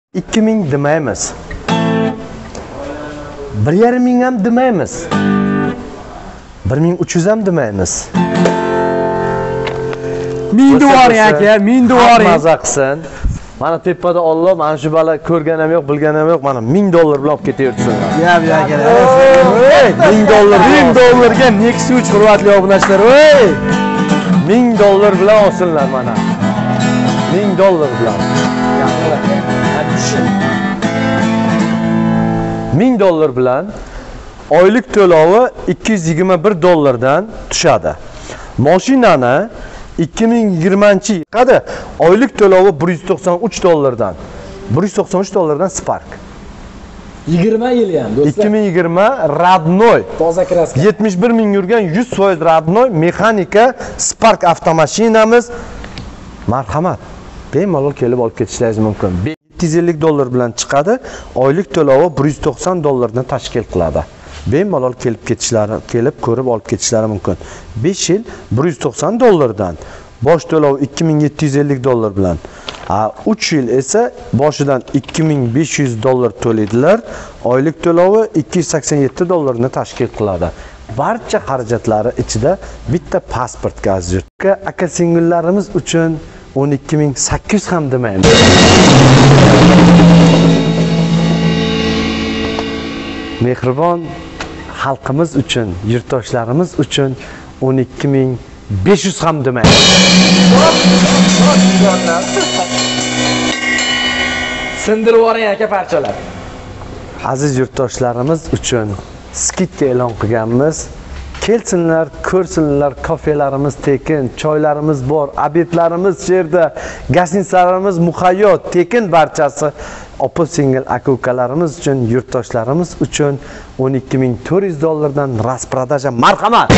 2000 demaymiz. 1,5 ham demaymiz. 1300 ham demaymiz. 1000 dollar aka, 1000 dollar. Maza qilsin. Mana tepada Alloh, mana shu bala ko'rganim yo'q, bilganim yo'q, mana 1000 dollar bilan olib ketaversin. Yap aka. 1000 dollar, 1000 dollarga Nexus 3 hurmatli obunachilar. Voy! 1000 dollar bilan olsinlar mana. 1000 dollar bilan. 1000 dollar bilan oylik to'lovi 221 dollardan tushadi. Mashinani 2020-yilda oylik to'lovi 193 dollardan. 193 dollardan Spark. 20 yil ham do'stlar. 2020 Radnoy. Toza kraska. 71 ming yurgan 100% Radnoy mexanika Spark avtomashinamiz. Marhamat. Bemalol kelib olib ketishlaringiz mumkin. 750 dollar bilan chiqadi. Oylik to'lovi 190 dollardan tashkil qiladi. Bemalol kelib ko'rib olib ketishlari mumkin. 5 yil 190 dollardan. Bosh to'lov 2750 dollar bilan. 3 yil esa boshidan 2500 dollar to'laydilar. Oylik to'lovi 287 dollarni tashkil qiladi. Barcha xarajatlari ichida bitta pasportga azir. Aka singillarimiz uchun 12800 ham demaymiz. Mehribon xalqimiz uchun, yurtdoshlarimiz uchun 12500 ham demaymiz. Sindirib yuboring aka parchalar. Aziz yurtdoshlarimiz uchun skidka e'lon qilganmiz. Kelsinlar, ko'rsinlar, kafelarimiz tekin, choylarimiz bor, obedlarimiz yerda, gastinisalarimiz muhayyo, tekin barchasi. Opa singil aka-ukalarimiz uchun, yurtdoshlarimiz uchun 12400 dollardan rasprodaja. Marhamat.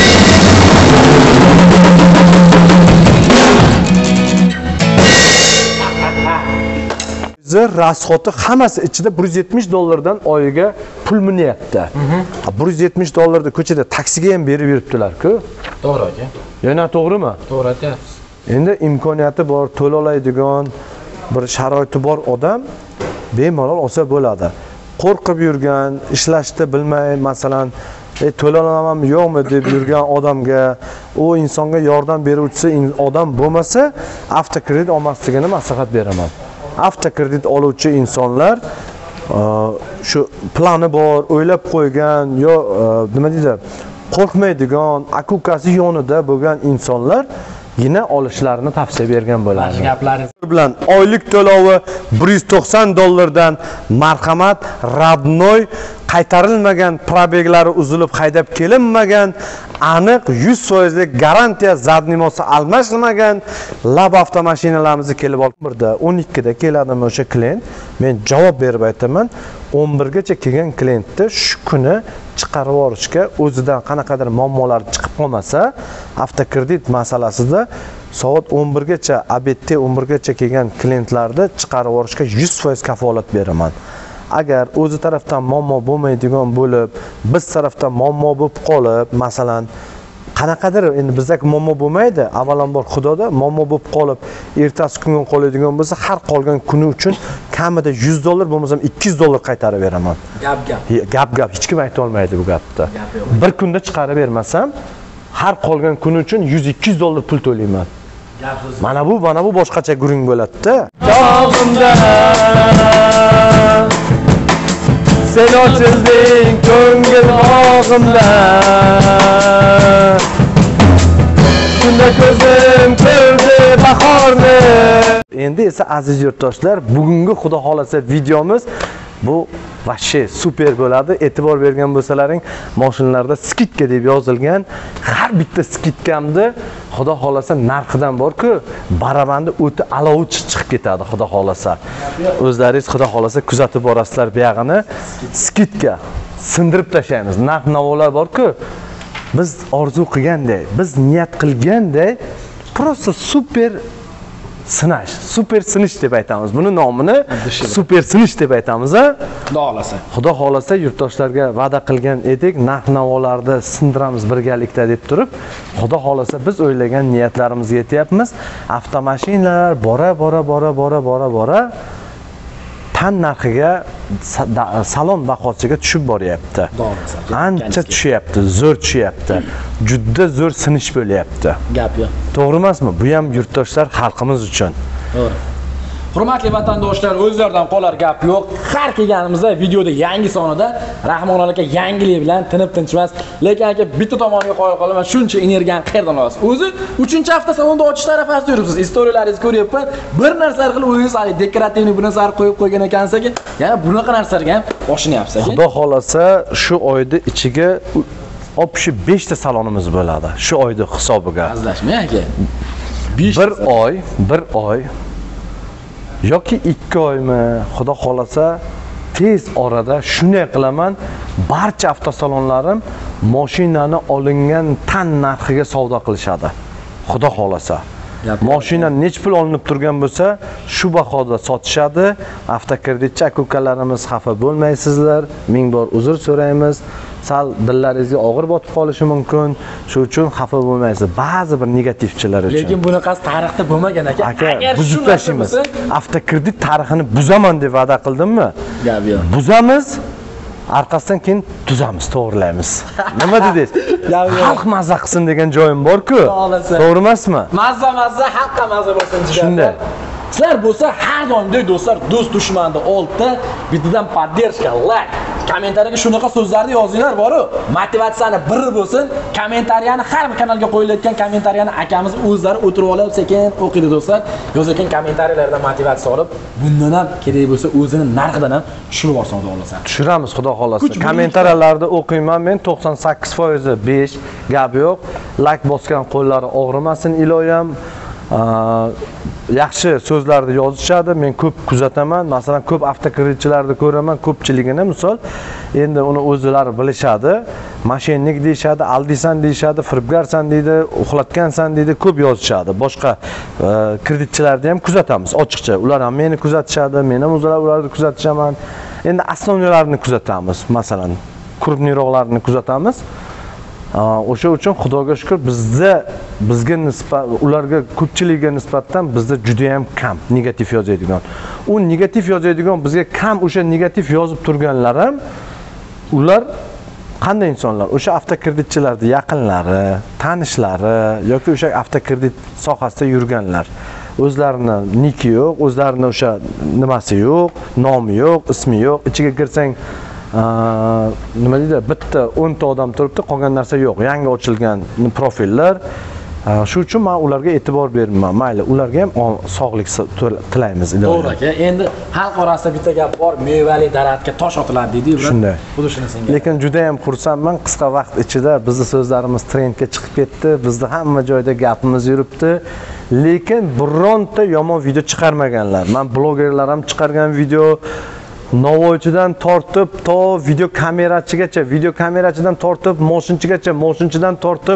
Rasxoti hammasi ichida 170 dollardan oyiga pul minyapti. 170 dollarda ko'chada taksiga ham berib yuribdilar-ku. To'g'ri aka. Yana to'g'rimi? To'g'ri aytyapsiz. Endi imkoniyati bor, to'lolaydigan bir sharoiti bor odam bemalol olsa bo'ladi. Qo'rqib yurgan, ishlashni bilmay, masalan, to'lolamanmi yo'qmi deb yurgan odamga, u insonga yordam beruvchi odam bo'lmasa, avtokredit olmasligini maslahat beraman. Avtokredit oluvchi insonlar shu plani bor, o'ylab qo'ygan, yo nima deydi, qo'rqmaydigan, aka-ukasi yonida bo'lgan insonlar yine olishlarini tavsiya bergan bo'lardi. Gaplaringiz bilan oylik to'lovi 190 dollardan marhamat, Radnoy, qaytarilmagan, probeglari uzilib haydab kelinmagan, aniq 100% garantiya zadnimosi almashilmagan lab avtomashinalarimizni kelib olib birda 12 da keladimi o'sha klient. Men javob berib aytaman, 11 gacha kelgan klientni shu kuni chiqarib yuborishga o'zidan qanaqadir muammolar chiqib qolmasa, avtokredit masalasida soat 11 gacha, obedda 11 gacha kelgan klientlarni chiqarib yuborishga 100% kafolat beraman. Agar o'zi tarafdan muammo bo'lmaydigan bo'lib, biz tarafdan muammo bo'lib qolib, masalan, qanaqadir endi bizdagi muammo bo'lmaydi, avvalambor Xudoda muammo bo'lib qolib, ertasi kunga qoladigan bo'lsa, har qolgan kuni uchun kamida 100 dollar bo'lmasa 200 dollar qaytarib beraman. Gap hech kim ayta olmaydi bu gapni. Bir kunda chiqarib bermasam, har qolgan kun uchun 100-200 dollar pul to'layman. Mana bu boshqacha gurung bo'ladi-da. Jog'imda sen ochilding ko'ngil og'imda. Shunda ko'zim ko'rdi bahorni. Endi esa aziz yurtdoshlar, bugungi xudo xolasa videomiz bu vashshe super bo'ladi. E'tibor bergan bo'lsalaring, mashinalarda skidka deb yozilgan. Har bitta skidkamda xudo xolasa narxidan bor-ku, barabandi o'ti alovi chiqib ketadi xudo xolasa. O'zlaringiz xudo xolasa kuzatib borasizlar bu yog'ini. Skidka sindirib tashlaymiz. Narx-navolar bor-ku, biz orzu qilganday, biz niyat qilganday prosta super sinash, super sinish deb aytamiz. Buni nomini super sinish deb aytamiz, ha? Xudo xolasa yurtdoshlarga va'da qilgan edik, narx-navolarni sindiramiz birgalikda deb turib, xudo xolasa biz o'ylagan niyatlarimizga yetyapmiz. Avtomashinalar bora tan narxiga salon bahosiga tushib boryapti. Ancha tushyapti, zo'r tushyapti. Juda zo'r sinish bo'lyapti. Gap yo'q. To'g'ri emasmi? Bu ham yurtdoshlar xalqimiz uchun. To'g'ri. Hurmatli vatandoshlar, o'zlaridan qolar gap yo'q. Har kelganimizda videoda yangi sonida Rahmon aka yangilik bilan tinib tinchmas. Lekin aka bitta tomoniga qo'yib qolaman, shuncha energiyani qayerdan olasiz? O'zi 3-hafta salonda ochish tarafasida yuribsiz. Istoriyalaringizni ko'ryapman. Bir narsalar qilib o'zingiz hali dekorativniy bu narsalarni qo'yib qo'ygan ekansiz, yana bunaqa narsalarga ham boshinyapsiz. Xudo xolasa shu oyda ichiga opshi 5 ta salonimiz bo'ladi. Shu oyda hisobiga. Azlashmang aka. Bir oy yoki 2 oymi, xudo xolasa tez orada shunday qilaman, barcha avtosalonlarim mashinani olingan tan narxiga savdo qilishadi. Xudo xolasa. Mashina nech pul olinib turgan bo'lsa, shu bahoda sotishadi. Avtokreditchi aka-ukalarimiz xafa bo'lmaysizlar. Ming bor uzr so'raymiz. Sal dillaringizga og'ir botib qolishi mumkin. Shuning uchun xafa bo'lmaysiz. Ba'zi bir negativchilar uchun. Lekin bunaqasi tarixda bo'lmagan aka. Agar buzib tashlaymiz. Avtokredit tarixini buzaman deb va'da qildimmi? Gap yo'q. Buzamiz. Arkasidan keyin tuzamiz, to'g'rilaymiz. Nima dedingiz? Xalq mazza qilsin degan joyim bor-ku. To'g'ri emasmi? Mazza, xalqqa mazza bo'lsin degan. Shunday. Sizlar bo'lsa har doimdek do'stlar, do'st dushmanda oltda bittadan poddershka, like, kommentariyaga shunaqa so'zlarni yozinglar boru. Motivatsiyani biri bo'lsin. Kommentariyani har bir kanalga qo'yilayotgan kommentariyani akamiz o'zlari o'tirib olib sekin o'qiydi do'stlar. Yozayotgan kommentariyalardan motivatsiya olib, bundan ham kerak bo'lsa o'zini narxidan ham tushirib olsa xudo xolasa. Tushiramiz xudo xolasa. Kommentariyalarda o'qiyman men 98% 5, gap yo'q. Like bosgan qo'llari og'rimasin iloyim. Yaxshi so'zlarni yozishadi, men ko'p kuzataman. Masalan, ko'p avtokreditchilarni ko'raman, ko'pchiligini misol endi uni o'zlari bilishadi. Mashinnik deyshadi, aldiysan deyshadi, firibgarsan deydi, uxlatgansan deydi, ko'p yozishadi. Boshqa kreditchilarni ham kuzatamiz, ochiqcha. Ular ham meni kuzatishadi, men ham ularni kuzatishaman. Endi asnovnilarni kuzatamiz, masalan, krupniroqlarni kuzatamiz. O'sha uchun Xudoga shukr bizga nisbatan ularga ko'pchiligiga nisbatan bizda juda ham kam negativ yozadigan. U negativ yozadigan bizga kam o'sha negativ yozib turganlar ham ular qanday insonlar? O'sha avtokreditchilarning yaqinlari, tanishlari yoki o'sha avtokredit sohasida yurganlar. O'zlarini niki yo'q, o'zlarini o'sha nimasi yo'q, nomi yo'q, ismi yo'q. Ichiga kirsang nima deydi? Bitta 10 ta odam turibdi, qolgan narsa yo'q. Yangi ochilgan profillar. Shu uchun men ularga e'tibor bermayman. Mayli, ularga ham sog'lik tilaymiz. To'g'ri aka. Endi xalq orasida bitta gap bor, mevali daraxtga tosh otiladi deydi. Shunday. Xuddi shunisiga. Lekin juda ham xursandman, qisqa vaqt ichida bizning so'zlarimiz trendga chiqib ketdi. Bizda hamma joyda gapimiz yuribdi. Lekin bironta yomon video chiqarmaganlar. Men blogerlar ham chiqargan video Novochidan tortib to video kamerachidan tortib moshinchigacha, moshinchidan tortib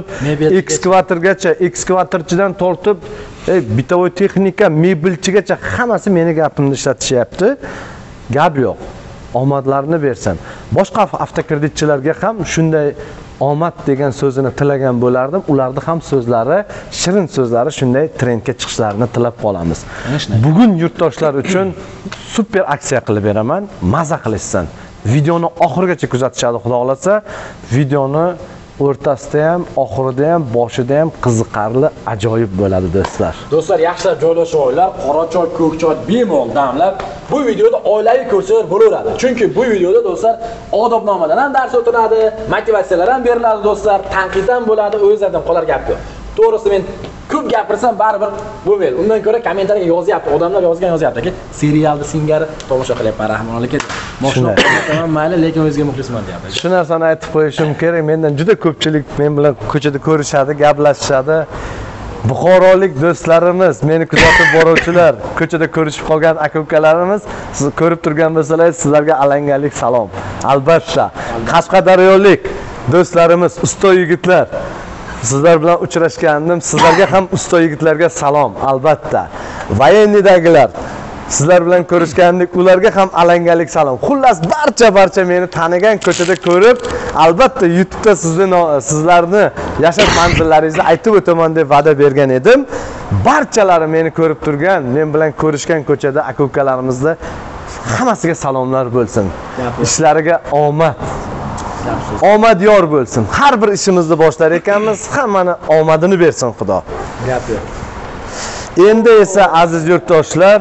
ekskavatorchidan tortib bitovoy texnika, mebelchigacha hammasi meni gapimni ishlatishyapti. Gap yo'q. Omadlarini bersin. Boshqa avtokreditchilarga ham shunday omad degan so'zini tilagan bo'lardim. Ularning ham so'zlari, shirin so'zlari shunday trendga chiqishlarini tilab qolamiz. Bugun yurtdoshlar uchun super aksiya qilib beraman. Maza qilishsin. Videoni oxirigacha kuzatishadi, xudo xolasa. Videoni o'rtasida ham, oxirida ham, boshida ham qiziqarli, ajoyib bo'ladi do'stlar. Do'stlar, yaxshilab joylashib olinglar. Qora choy, ko'k choy bemalol damlab. Bu videoda oilaviy ko'rsalar bo'laveradi. Chunki bu videoda do'stlar odobnomadan ham dars o'tiladi, motivatsiyalar ham beriladi do'stlar, tanqid ham bo'ladi, o'zlaridan qolar gap yo'q. To'g'risi men ko'p gapirsam baribir bo'lmaydi. Undan ko'ra kommentariyaga yozyapti, odamlar yozyapti-ki, serialni singari tomosha qilyapman Rahmon aka. Moshina qilaman mayli, lekin o'zimga muxlisman deyapti. Shu narsani aytib qo'yishim kerak. Mendan juda ko'pchilik men bilan ko'chada ko'rishadi, gaplashishadi. Buxorolik do'stlarimiz, meni kuzatib boruvchilar, ko'chada ko'rishib qolgan aka-ukalarimiz, siz ko'rib turgan bo'lsangiz, sizlarga alangalik salom. Albatta, Qashqadaryolik do'stlarimiz, usto yigitlar, sizlar bilan uchrashgandim. Sizlarga ham usto yigitlarga salom, albatta. Voyennidagilar, sizlar bilan ko'rishgandik, ularga ham alangalik salom. Xullas barcha meni tanigan, ko'chada ko'rib, albatta YouTube'da sizlarni yashash manzillaringizni aytib o'taman deb va'da bergan edim. Barchalari meni ko'rib turgan, men bilan ko'rishgan ko'chada aka-ukalarimizni hammasiga salomlar bo'lsin. Yaxshi. Ishlariga omad. Yaxshi. Omad yor bo'lsin. Har bir ishimizni boshlar ekanmiz, hammani omadini bersin Xudo. Gap yo'q. Endi esa aziz yurtdoshlar,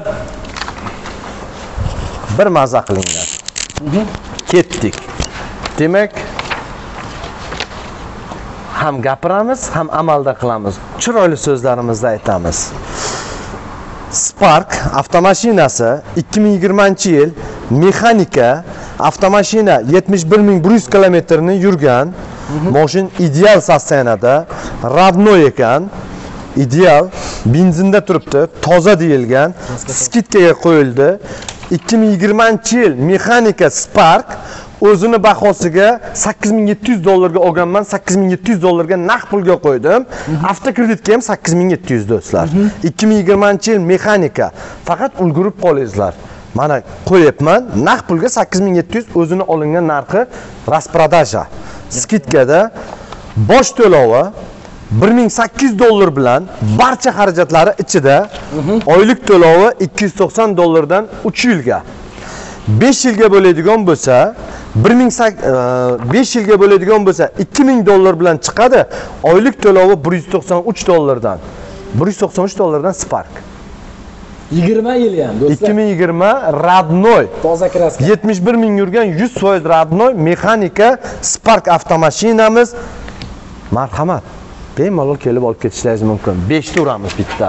bir maza qilinglar. Ketdik. Demak, ham gapiramiz, ham amalda qilamiz. Chiroyli so'zlarimizni aytamiz. Spark avtomashinasi 2020-yil mexanika avtomashina 71100 kilometrni yurgan. Mashin ideal sostenada, radnoy ekan. Ideal benzinda turibdi, toza deyilgan, skidkaga qo'yildi. 2020-yil mexanika Spark o'zini bahosiga $8700 olganman, $8700 naqd pulga qo'ydim. Avtokreditga ham 8700 do'stlar. 2020-yil mexanika. Faqat ulgurib qolingizlar. Mana qo'yibman, naqd pulga 8700 o'zini olingan narxi rasprodaja. Skidkada bosh to'lovi $1800 bilan barcha xarajatlari ichida, oylik to'lovi $290 dan 3 yilga. 5 yilga bo'ladigan bo'lsa, 5 yilga bo'ladigan bo'lsa $2000 bilan chiqadi. Oylik to'lovi $193 dan. $193 dan Spark. 20 yil ham do'stlar. 2020 radnoy. Toza kraska. 71 ming yurgan 100% radnoy mexanika Spark avtomashinamiz. Marhamat. Bemalol kelib olib ketishlaringiz mumkin. 5 ta uramiz bitta.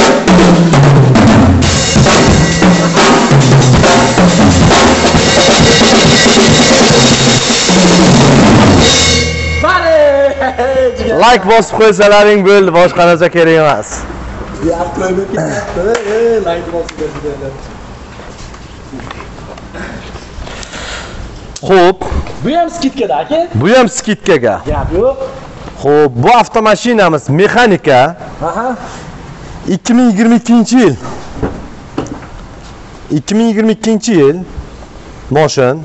Like bosib qo'ysalaring bo'ldi, boshqa narsa kerak emas. Xo'p, Bu ham skidkada aka? bu ham skidkaga. Gap yo'q. Xo'p, bu avtomashinamiz mexanika. Aha. 2022 yil. 2022 yil mashin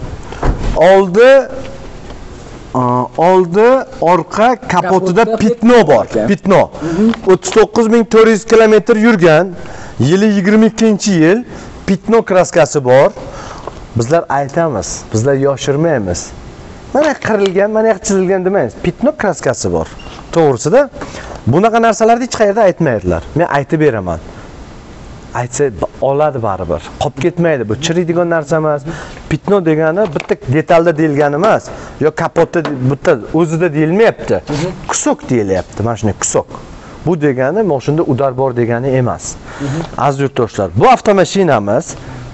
oldi orqa kapotida pitno bor. Pitno. 39400 kilometr yurgan. Yili 22-yil pitno kraskasi bor. Bizlar aytamiz, bizlar yoshirmaymiz. Mana qirilgan, mana chizilgan demaymiz. Pitno kraskasi bor. To'g'risida bunaqa narsalarni hech qayerda aytmaydilar. Men aytib beraman. Aytsa oladi baribir. Qolib ketmaydi. Bu chiriydigan narsa emas. Pitno degani bitta detalda deyilgani emas. Yo kapotda bitta o'zida deyilmayapti. Kusok deyilyapti. Mana shunday kusok. Bu degani mashinada udar bor degani emas. Aziz yurtdoshlar, bu avtomashinamiz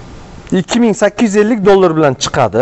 $2850 bilan chiqadi.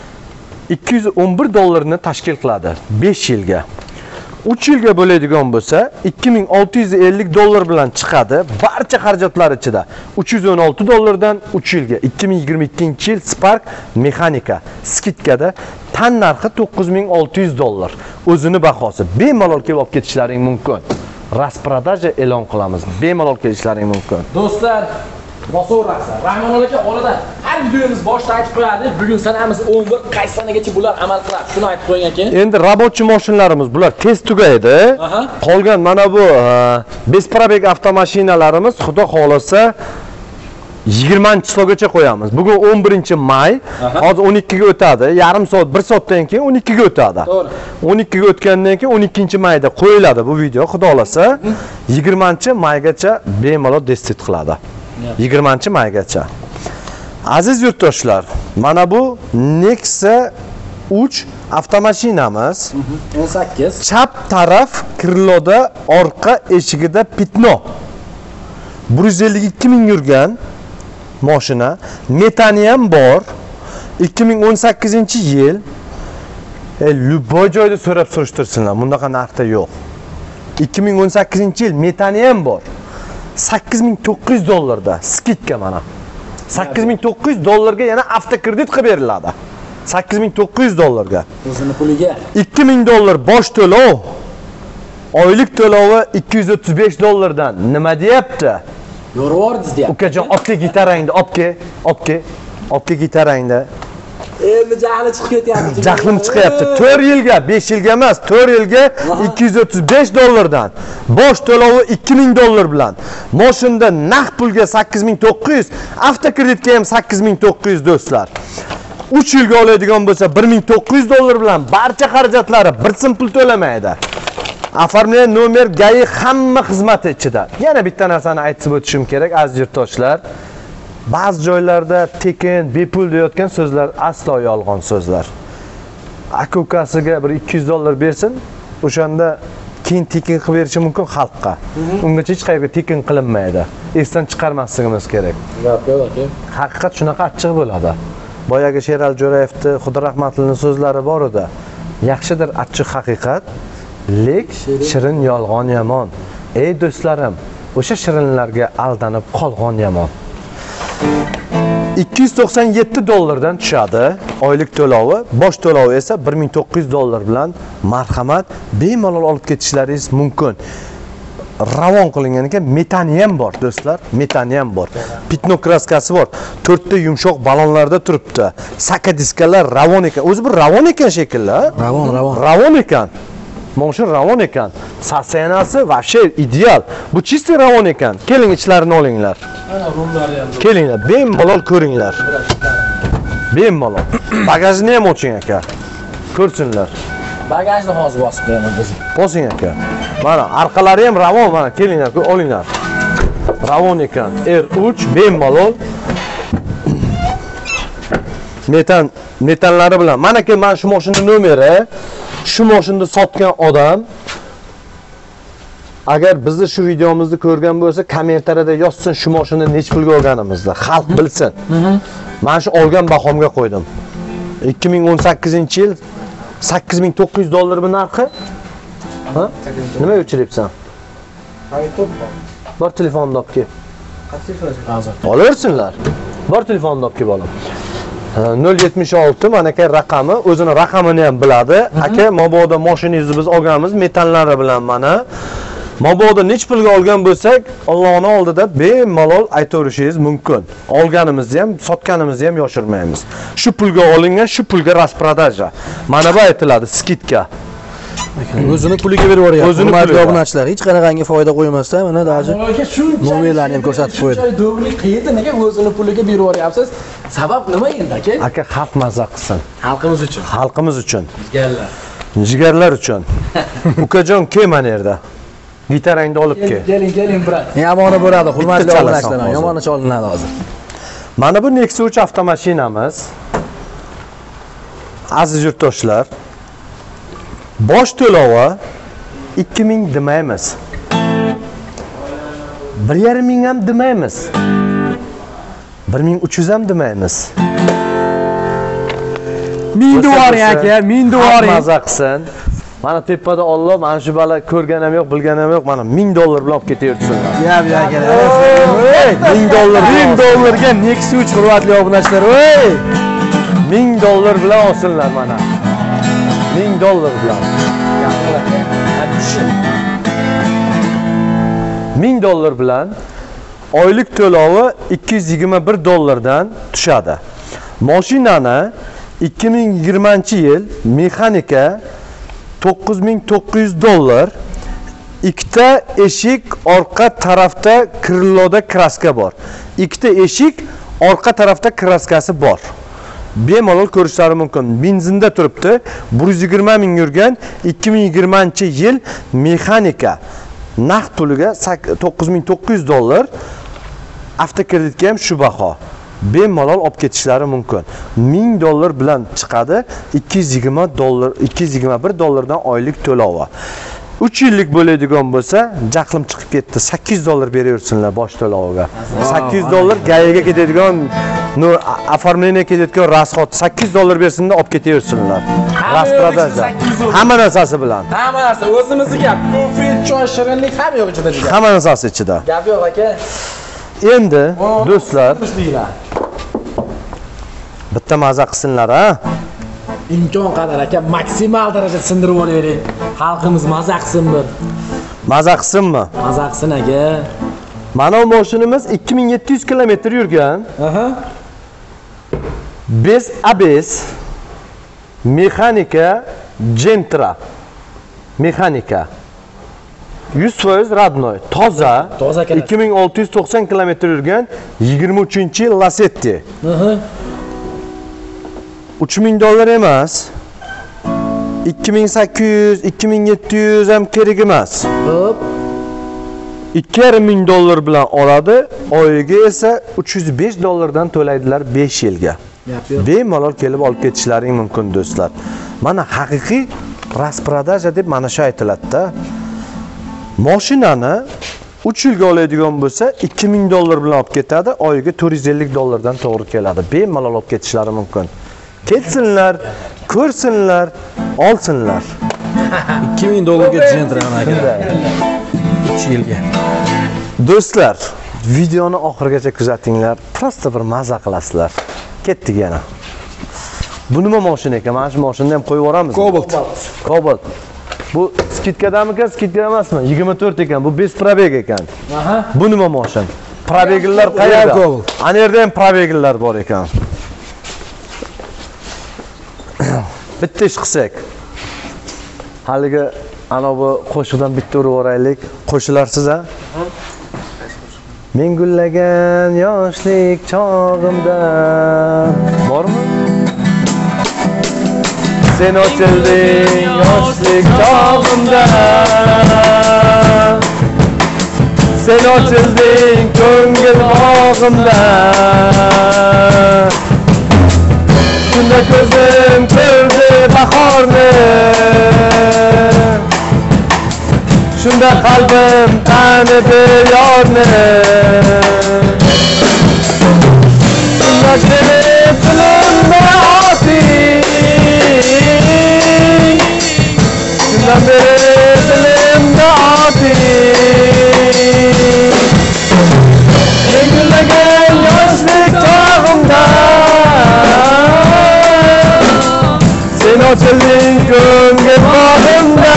$211 ni tashkil qiladi 5 yilga. 3 yilga bo'ladigan bo'lsa $2650 bilan chiqadi. Barcha xarajatlar ichida $316 dan 3 yilga. 2022-yil Spark mexanika skidkada tan narxi $9600. O'zini bahosi. Bemalol kelib olib ketishlaring mumkin. Rasprodaja e'lon qilamiz. Bemalol kelishlaring mumkin. Do'stlar, bosaverasizlar. Rahmonul aka orada har videomiz boshida aytib qo'yadi. Bugun sanamiz 11, qaysi sanagacha bular amal qiladi. Shuni aytib qo'ying aka. Endi rabochiy mashinlarimiz bular tez tugaydi. Qolgan mana bu besprabeg avtomashinalarimiz xudo xolasa 20-chislagacha qo'yamiz. Bugun 11-may, hozir 12 ga o'tadi. Yarim soat, 1 soatdan keyin 12 ga o'tadi. To'g'ri. 12 ga o'tgandan keyin 12-mayda qo'yiladi bu video, xudo xolasa 20-maygacha bemalol destit qiladi. 20-maygacha. Aziz yurtdoshlar, mana bu Nexia 3 avtomashinamiz. 18. Chap taraf kriloda orqa eshigida pitno. 152 ming yurgan mashina, metani ham bor. 2018-yil. Любой joyda so'rab surishtirsinlar, bundaqa narxda yo'q. 2018-yil metani ham bor. $8900 da skidka mana. $8900 ga yana avtokredit qilib beriladi. $8900 ga. O'zini puliga. $2000 bosh to'lov. Oylik to'lovi $235 dan. Nima deyapti? Yo'rvordiz deyapti. Ukajon, olib kel gitarangni, olib kel, olib kel. Olib kel gitarangni. endi jahli chiqib ketyapti. Jahlim chiqyapti. 4 yilga, 5 yilga emas, 4 yilga 235 dollardan. Bosh to'lovi 2000 dollar bilan. Moshinda naqd pulga 8900, avtokreditga ham 8900 do'stlar. 3 yilga oladigan bo'lsa 1900 dollar bilan barcha xarajatlari bir sim pul to'lamaydi. Оформление nomer, gayi hamma xizmati ichida. Yana bitta narsani aytib o'tishim kerak aziz yurtdoshlar. Ba'zi joylarda tekin, bepul deyotgan so'zlar aslo yolg'on so'zlar. Aka-ukasiga bir 200 dollar bersin, o'shanda keyin tekin qilib berishi mumkin xalqqa. Ungacha hech qayerga tekin qilinmaydi. Esdan chiqarmasligimiz kerak. Haqiqat shunaqa achchiq bo'ladi. Boyagi Sherali Jo'rayevning Xudo rahmatlining so'zlari bor edi. Yaxshidir achchiq haqiqat, lek shirin yolg'on yomon. Ey do'stlarim, o'sha shirinlarga aldanib qolgan yomon. 297 dollardan tushadi oylik to'lovi, bosh to'lovi esa 1900 dollar bilan marhamat bemalol olib ketishlaringiz mumkin. Ravon qilingan ekan, metani ham bor do'stlar, metani ham bor. Pitno kraskasi bor. 4 ta yumshoq balonlarda turibdi. Saka diskalar ravon ekan. O'zi bir ravon ekan shekilli, ha? Ravon ekan. Moshin ravon ekan. Sasenasi вообще ideal. Bu чистый ravon ekan. Keling ichlarini olinglar. Mana rumlari ham. Kelinglar, bemalol ko'ringlar. Bemalol. Bagajni ham oching aka. Ko'rsinlar. Bagajni hozir bosib qo'yaman biz. Bosing aka. Mana orqalari ham ravon, mana kelinglar, olinglar. Ravon ekan. R3 bemalol. Metanlari bilan. Mana ke men shu mashinaning nomeri, shu mashinani sotgan odam agar bizni shu videomizni ko'rgan bo'lsa, kommentariyada yozsin shu mashinani nechta pulga olganimizni, xalq bilsin. Men shu olgan bahomga qo'ydim. 2018-yil 8900 dollar bu narxi. Ha? Nima o'chiribsan? Bor telefonni olib kel. Olaversinlar. Bor telefonni olib kel bolam. 076 manaka raqami, o'zini raqamini ham biladi. Aka, mabodo mashinangizni biz olganmiz metallari bilan mana. Mabodo nech pulga olgan bo'lsak, Allohning oldida bemalol aytaverishingiz mumkin. Olganimizni ham, sotganimizni ham yoshirmaymiz. Shu pulga olingan, shu pulga rasprodaja. Mana bu aytiladi, skidka. O'zini puliga berib yuboryapti. Hurmatli obunachilar, hech qanaqangi foyda qo'ymasdan mana daji nomerlarni ham ko'rsatib qo'ydi. Do'g'ri qayerda nega o'zini puliga berib yuboryapsiz? Sabab nima endi aka? Aka, xalq mazza qilsin. Xalqimiz uchun. Xalqimiz uchun. Jigarlar. Jigarlar uchun. Ukajon, kel mana yerda. Gitarangni olib kel. Keling, brat. Yomoni bo'ladi, hurmatli obunachilar. Yomoni cholinadi hozir. Mana bu Nexus 3 avtomashinamiz. Aziz yurtdoshlar, bosh to'lovi 2000 demaymiz. 1,5 ming ham demaymiz. 1300 ham demaymiz. 1000 dovor aka, 1000 dovor. Mazza qilsin. Mana tepada Alloh, mana shu bala ko'rganim yo'q, bilganim yo'q. Mana 1000 dollar bilan olib ketaversinlar. Yab aka. 1000 dollar, 1000 dollarga Nexus 3 hurmatli obunachilar. Voy! 1000 dollar bilan olsinlar mana. 1000 dollar bilan. 1000 dollar bilan oylik to'lovi 221 dollardan tushadi. Mashinani 2020-yil mexanika 9900 dollar. Ikkita eshik, orqa tarafda krilloda kraska bor. Ikkita eshik, orqa tarafda kraskasi bor. Bemalol ko'rishlari mumkin. Benzinda turibdi. 120 ming yurgan 2020-yil mexanika. Naqd puliga 9900 dollar. Avtokreditga ham shu baho. Bemalol olib ketishlari mumkin. 1000 dollar bilan chiqadi. 220 dollar, 221 dollardan oylik to'lovi. 3 yillik bo'ladigan bo'lsa, jahlim chiqib ketdi. 800 dollar beraversinlar bosh to'loviga. 800 dollar gayiga ketadigan, оформление ketadigan расход 800 dollar bersinda olib ketaversinlar. Rasprodaja. Hamma narsasi bilan. Hamma narsa o'zimizga. Ko'fet, choy, shirinlik ham yo'q ichida. Hamma narsasi ichida. Gap yo'q aka. Endi do'stlar, bitta mazza qilsinlar, ha? Imkon qadar aka maksimal darajada sindirib olavering. Xalqimiz maza qilsinmi? Maza qilsinmi? Maza qilsin aka. Mana bu mashinamiz 2700 km yurgan. Bez ABS Mexanika Gentra. Mexanika 100% radnoy, toza, Toza keladi. 2690 km yurgan 23-yil Lacetti. 3000 dollar emas. 2800, 2700 ham kerak emas. Hop. 2500 dollar bilan oladi, oyiga esa 305 dollardan to'laydilar 5 yilga. Bemalol kelib olib ketishlaring mumkin do'stlar. Mana haqiqiy rasprodaja deb mana shu aytiladi-da. Mashinani 3 yilga oladigan bo'lsa 2000 dollar bilan olib ketadi, oyiga 450 dollardan to'g'ri keladi. Bemalol olib ketishlari mumkin. Ketsinlar, ko'rsinlar, olsinlar. 2000 dollarga Gentra'ni aka. 3 yilga. Do'stlar, videoni oxirigacha kuzatinglar. Prosta bir maza qilasizlar. Ketdik yana. Bu nima mashina ekan? Mana shu mashinani ham qo'yib yuboramiz. Cobalt. Bu skidkadamikan, skidka emasmi? 24 ekan. Bu 5 probeg ekan. Bu nima mashin? Probeglar qayerda? Ana yerda ham probeglar bor ekan. Bitta ish qilsak. Haligi ana bu qo'shiqdan bitta urib o'raylik. Qo'shilarsiz a? Men gullagan yoshlik chog'imda bormi? Sen ochilding yoshlik chog'imda. Sen ochilding ko'ngil bog'imda. Shunda ko'zim ko'rdi bahorni. Shunda qalbim tanidi yorni. Shunda kelib dilimda oting. Shundan beri dilimda oting. Men gullagan yoshlik chog'imda. Sen ochilding ko'ngil bog'imda.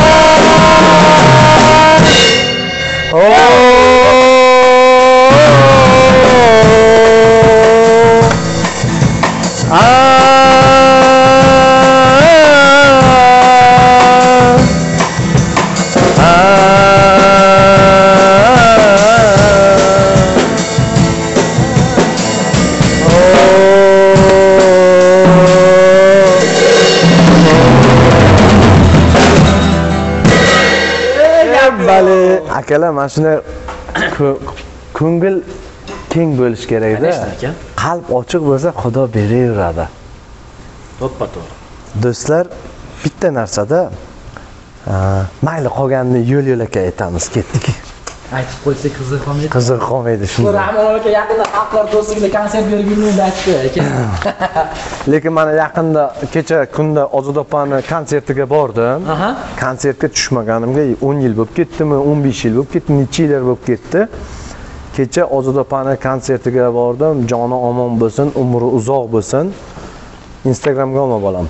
Akalar, mana shuni ko'ngil keng bo'lish kerak-da. Qalb ochiq bo'lsa, Xudo beraveradi. To'ppa-to'g'ri. Do'stlar, bitta narsada mayli qolganini yo'l-yo'lakay aytamiz, ketdik. Aytib qo'ysak qiziq qolmaydi. Qiziq qolmaydi shunda. Rahmon aka yaqinda xalqlar do'stligida konsert berib yurmaydi aytdi aka. Lekin mana yaqinda kecha kunda Ozod opani konsertiga bordim. Konsertga tushmaganimga 10 yil bo'lib ketdimi, 15 yil bo'lib ketdi, necha yillar bo'lib ketdi. Kecha Ozod opani konsertiga bordim. Joni omon bo'lsin, umri uzoq bo'lsin. Instagramga olma bolam.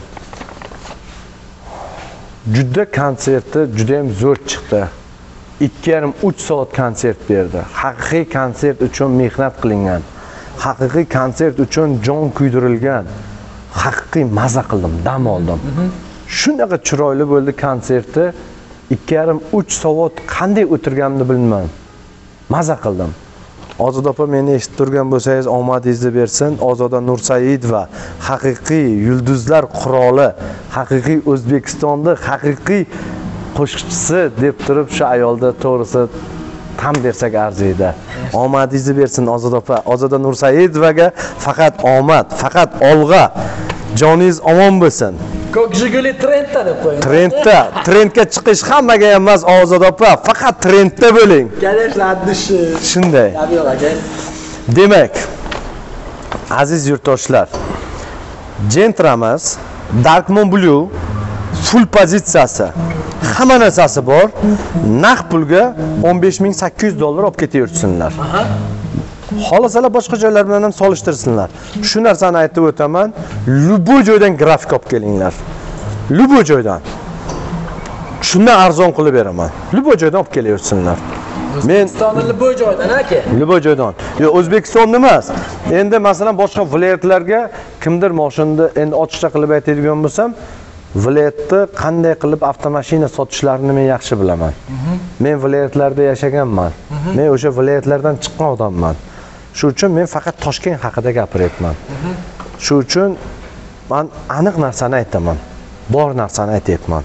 Juda konserti juda ham zo'r chiqdi. 2,5-3 soat konsert berdi. Haqiqiy konsert uchun mehnat qilingan. Haqiqiy konsert uchun jon kuydirilgan. Haqiqiy maza qildim, dam oldim. Shunaqa chiroyli bo'ldi konserti. 2,5-3 soat qanday o'tirganimni bilmayman. Maza qildim. Ozod opa meni eshitib turgan bo'lsangiz, omadingizni bersin. Ozoda Nursaidova haqiqiy yulduzlar qiroli, haqiqiy O'zbekistonda haqiqiy qo'shiqchisi deb turib shu ayolda to'g'risi tam bersak arziydi. Omadingizni bersin Ozod opa. Ozoda Nursaidovaga faqat omad, faqat olg'a. Joningiz omon bo'lsin. Ko'k Jiguli trendda deb qo'ying. Trendga chiqish hammaga emas Ozod opa, faqat trendda bo'ling. Kelishlarni Shunday. Demak, aziz yurtdoshlar, Gentra'miz Darkmoon Blue full pozitsiyasi, hamma narsasi bor. Naq pulga 15800 dollar olib ketaversinlar. Xolasalar boshqa joylar bilan ham solishtirsinlar. Shu narsani aytib o'taman, luboy joydan grafik olib kelinglar. Luboy joydan. Shundan arzon qilib beraman. Luboy joydan olib kelaversinlar. Men O'zbekistonning luboy joydan aka. Luboy joydan. Yo'q, O'zbekistonda emas. Endi masalan boshqa viloyatlarga kimdir mashinani endi ochiqcha qilib aytadigan bo'lsam, viloyatda qanday qilib avtomashina sotishlarini men yaxshi bilaman. Men viloyatlarda yashaganman. Men o'sha viloyatlardan chiqqan odamman. Shu uchun men faqat Toshkent haqida gapiryapman. Shu uchun men aniq narsani aytaman. Bor narsani aytayapman.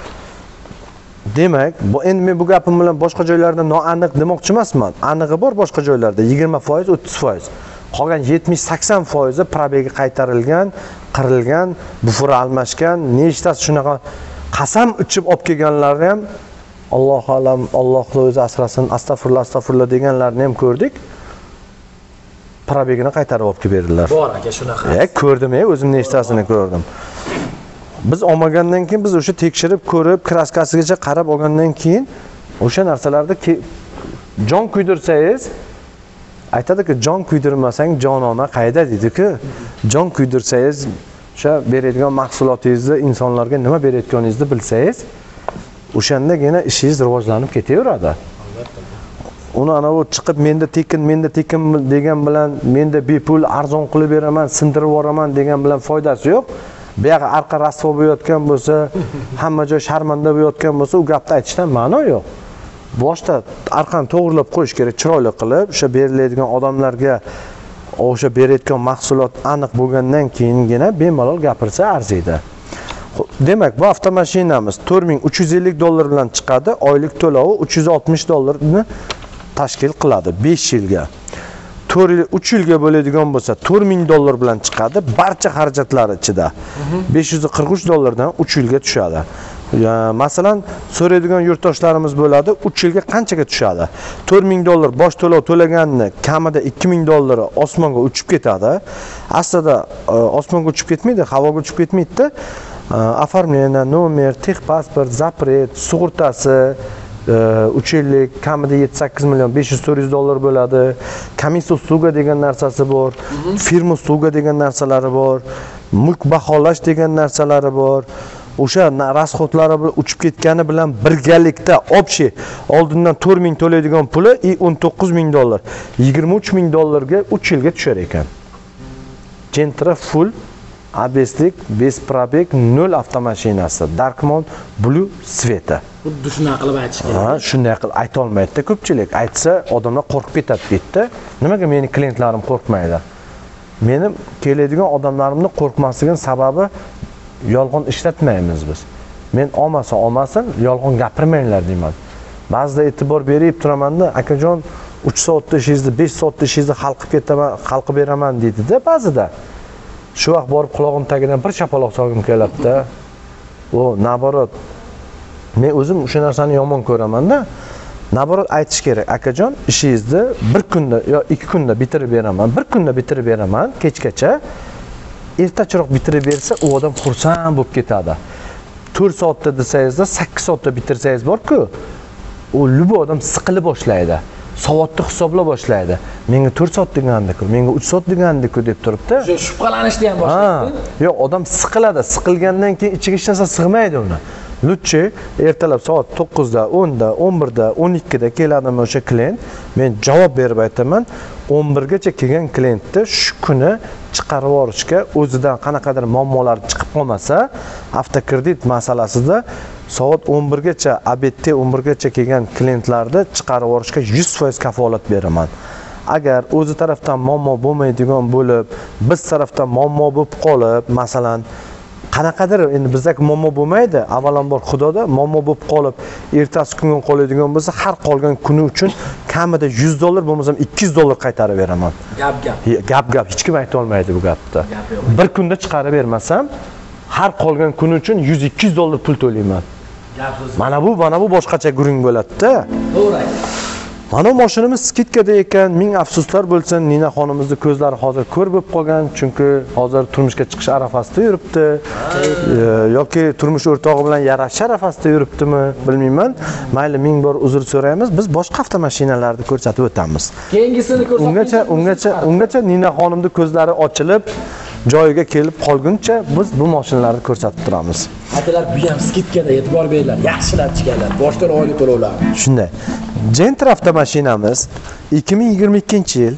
Demak, endi men bu gapim bilan boshqa joylarda noaniq demoqchi emasman. Anig'i bor boshqa joylarda 20%, 30%. Qolgan 70-80% probegi qaytarilgan, qirilgan, bufuri almashgan, nechtasi shunaqa qasam ichib olib kelganlarni ham Alloh alam, Allohning o'zi asrasin, astag'firullah deganlarni ham ko'rdik. Probegini qaytarib olib kelib berdilar. Bor aka shunaqa. Ko'rdim, o'zim nechtasini ko'rdim. Biz olmagandan keyin biz o'sha tekshirib ko'rib, kraskasigacha qarab olgandan keyin o'sha narsalarda jon kuydirsangiz aytadi-ku, jon kuydirmasang jonona qayda deydi-ku. Jon kuydirsangiz, o'sha beradigan mahsulotingizni insonlarga nima berayotganingizni bilsangiz, o'shandagina ishingiz rivojlanib ketaveradi. Uni ana u chiqib menda tekin degan bilan, menda bepul arzon qilib beraman, sindirib yuboraman degan bilan foydasi yo'q. Bu yoqqa arqa rasvo bo'layotgan bo'lsa, hamma joy sharmanda bo'layotgan bo'lsa, u gapni aytishdan ma'no yo'q. Boshda arqani to'g'rilab qo'yish kerak, chiroyli qilib, o'sha beriladigan odamlarga o'sha berayotgan mahsulot aniq bo'lgandan keyingina bemalol gapirsa arziydi. Demak, bu avtomashinamiz $4350 bilan chiqadi, oylik to'lovi $360 tashkil qiladi 5 yilga. 3 yilga bo'ladigan bo'lsa $4000 bilan chiqadi, barcha xarajatlar ichida. $543 dan 3 yilga tushadi. Masalan, so'raydigan yurtdoshlarimiz bo'ladi, 3 yilga qanchaga tushadi? $4000 bosh to'lov to'laganni kamida $2000 osmonga uchib ketadi. Aslida osmonga uchib ketmaydi, havoga uchib ketmaydi. Оформление, nomer, texpasport, zapret, sug'urtasi 3 yillik kamida 7-8 million $500-400 bo'ladi. Komissiya usluga degan narsasi bor, firma usluga degan narsalari bor, mulk baholash degan narsalari bor. O'sha rasxodlari uchib ketgani bilan birgalikda общий oldindan 4000 to'laydigan puli $19000, $23000 ga 3 yilga tushar ekan. Gentra full ABSlik, bez probeg, 0 avtomashinasi, Darkmon Blue sveta. Xuddi shunday qilib aytish kerak. Ha, shunday qilib ayta olmaydi ko'pchilik. Aytsa, odamlar qo'rqib ketadi deydi. Nimaga meni klientlarim qo'rqmaydi? Mening keladigan odamlarimni qo'rqmasligini sababi yolg'on ishlatmaymiz biz. Men olmasin, yolg'on gapirmanglar deyman. Ba'zida e'tibor berib turaman-da, akajon 3 soatda ishingizni, 5 soatda ishingizni xalqib beraman deydi-da ba'zida. Shu vaqt borib quloqim tagidan bir chapaloq solgim keladi-da. Naborot. Men o'zim o'sha narsani yomon ko'raman-da. Naborot aytish kerak, akajon, ishingizni 1 kunda yo 2 kunda bitirib beraman. 1 kunda bitirib beraman, kechgacha. Ertachiroq bitirib bersa, u odam xursand bo'lib ketadi. 4 soatda desangizda 8 soatda bitirsangiz bor-ku, u lubo odam siqilib boshlaydi. Soatni hisoblab boshlaydi. Menga 4 soat degandiku, menga 3 soat degandiku deb turibdi. O'sha shubhalanishni ham boshlaydi. Yo'q, odam siqiladi. Siqilgandan keyin ichiga hech narsa sig'maydi uni. Lutchi ertalab soat 9 da, 10 da, 11 da, 12 da keladimi o'sha klient, men javob berib aytaman, 11 gacha kelgan klientni shu kuni chiqarib yuborishga o'zidan qanaqadir muammolar chiqib qolmasa, avtokredit masalasida soat 11 gacha, obedda 11 gacha kelgan klientlarni chiqarib yuborishga 100% kafolat beraman. Agar o'zi tarafdan muammo bo'lmaydigan bo'lib, biz tarafdan muammo bo'lib qolib, masalan, qanaqadir endi bizdagi muammo bo'lmaydi, avvalambor Xudoda muammo bo'lib qolib, ertasi kunga qoladigan bo'lsa, har qolgan kuni uchun kamida $100 bo'lmasam $200 qaytarib beraman. Gap hech kim ayta olmaydi bu gapni. Bir kunda chiqarib bermasam, har qolgan kuni uchun $100-200 pul to'layman. Mana bu boshqacha guring bo'ladi-da. To'g'ri. Mana mashinamiz skitkada ekan, ming afsuslar bo'lsin, Nina xonimizning ko'zlari hozir ko'r bo'lib qolgan, chunki hozir turmushga chiqish arafasida yuribdi. Yoki turmush o'rtog'i bilan yarash arafasida yuribdimi, bilmayman. Mayli, ming bor uzr so'raymiz. Biz boshqa avtomashinalarni ko'rsatib o'tamiz. Keyingisini ko'rsatamiz. Ungacha Nina xonimning ko'zlari ochilib, joyiga kelib qolguncha biz bu mashinalarni ko'rsatib turamiz. Akalar, bu ham skitkada e'tibor beringlar. Yaxshilab chiqadilar. Boshdan oylik to'lovlar. Shunday. Gentra avtomashinamiz 2022-yil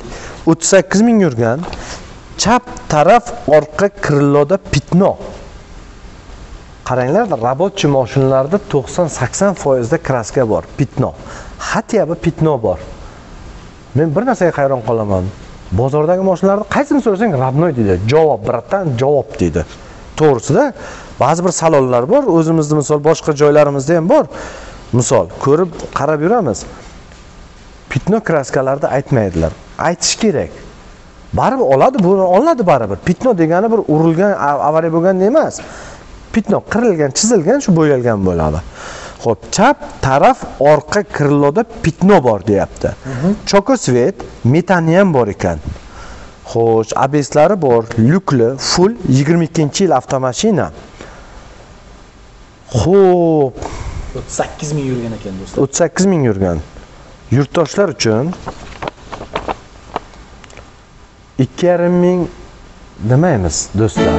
38 000 yurgan, chap taraf orqa krilloda pitno. Qaranglar, robotchi mashinalarda 90-80% da kraska bor, pitno. Hatya bu pitno bor. Men bir narsaga hayron qolaman. Bozordagi mashinalarda qaysini so'rasang родной deydi. Javob, bratan, javob deydi. To'g'risida, ba'zi bir salonlar bor, o'zimizda misol boshqa joylarimizda ham bor. Misol, ko'rib, qarab yuramiz. Pitno kraskalarda aytmaydilar. Aytish kerak. Baribir oladi, buni oladi baribir. Pitno degani bir urilgan, avariya bo'lgan emas. Pitno qirilgan, chizilgan, shu bo'yalgan bo'ladi. Xo'p, chap taraf orqa kriloda pitno bor deyapti. Chokosvet, metani ham bor ekan. Xo'sh, ABSlari bor, lyukli, full 22-yil avtomashina. Xo'p, 38 ming yurgan ekan do'stlar. 38 ming yurgan. Yurtdoshlar uchun 2,5 ming demaymiz, do'stlar.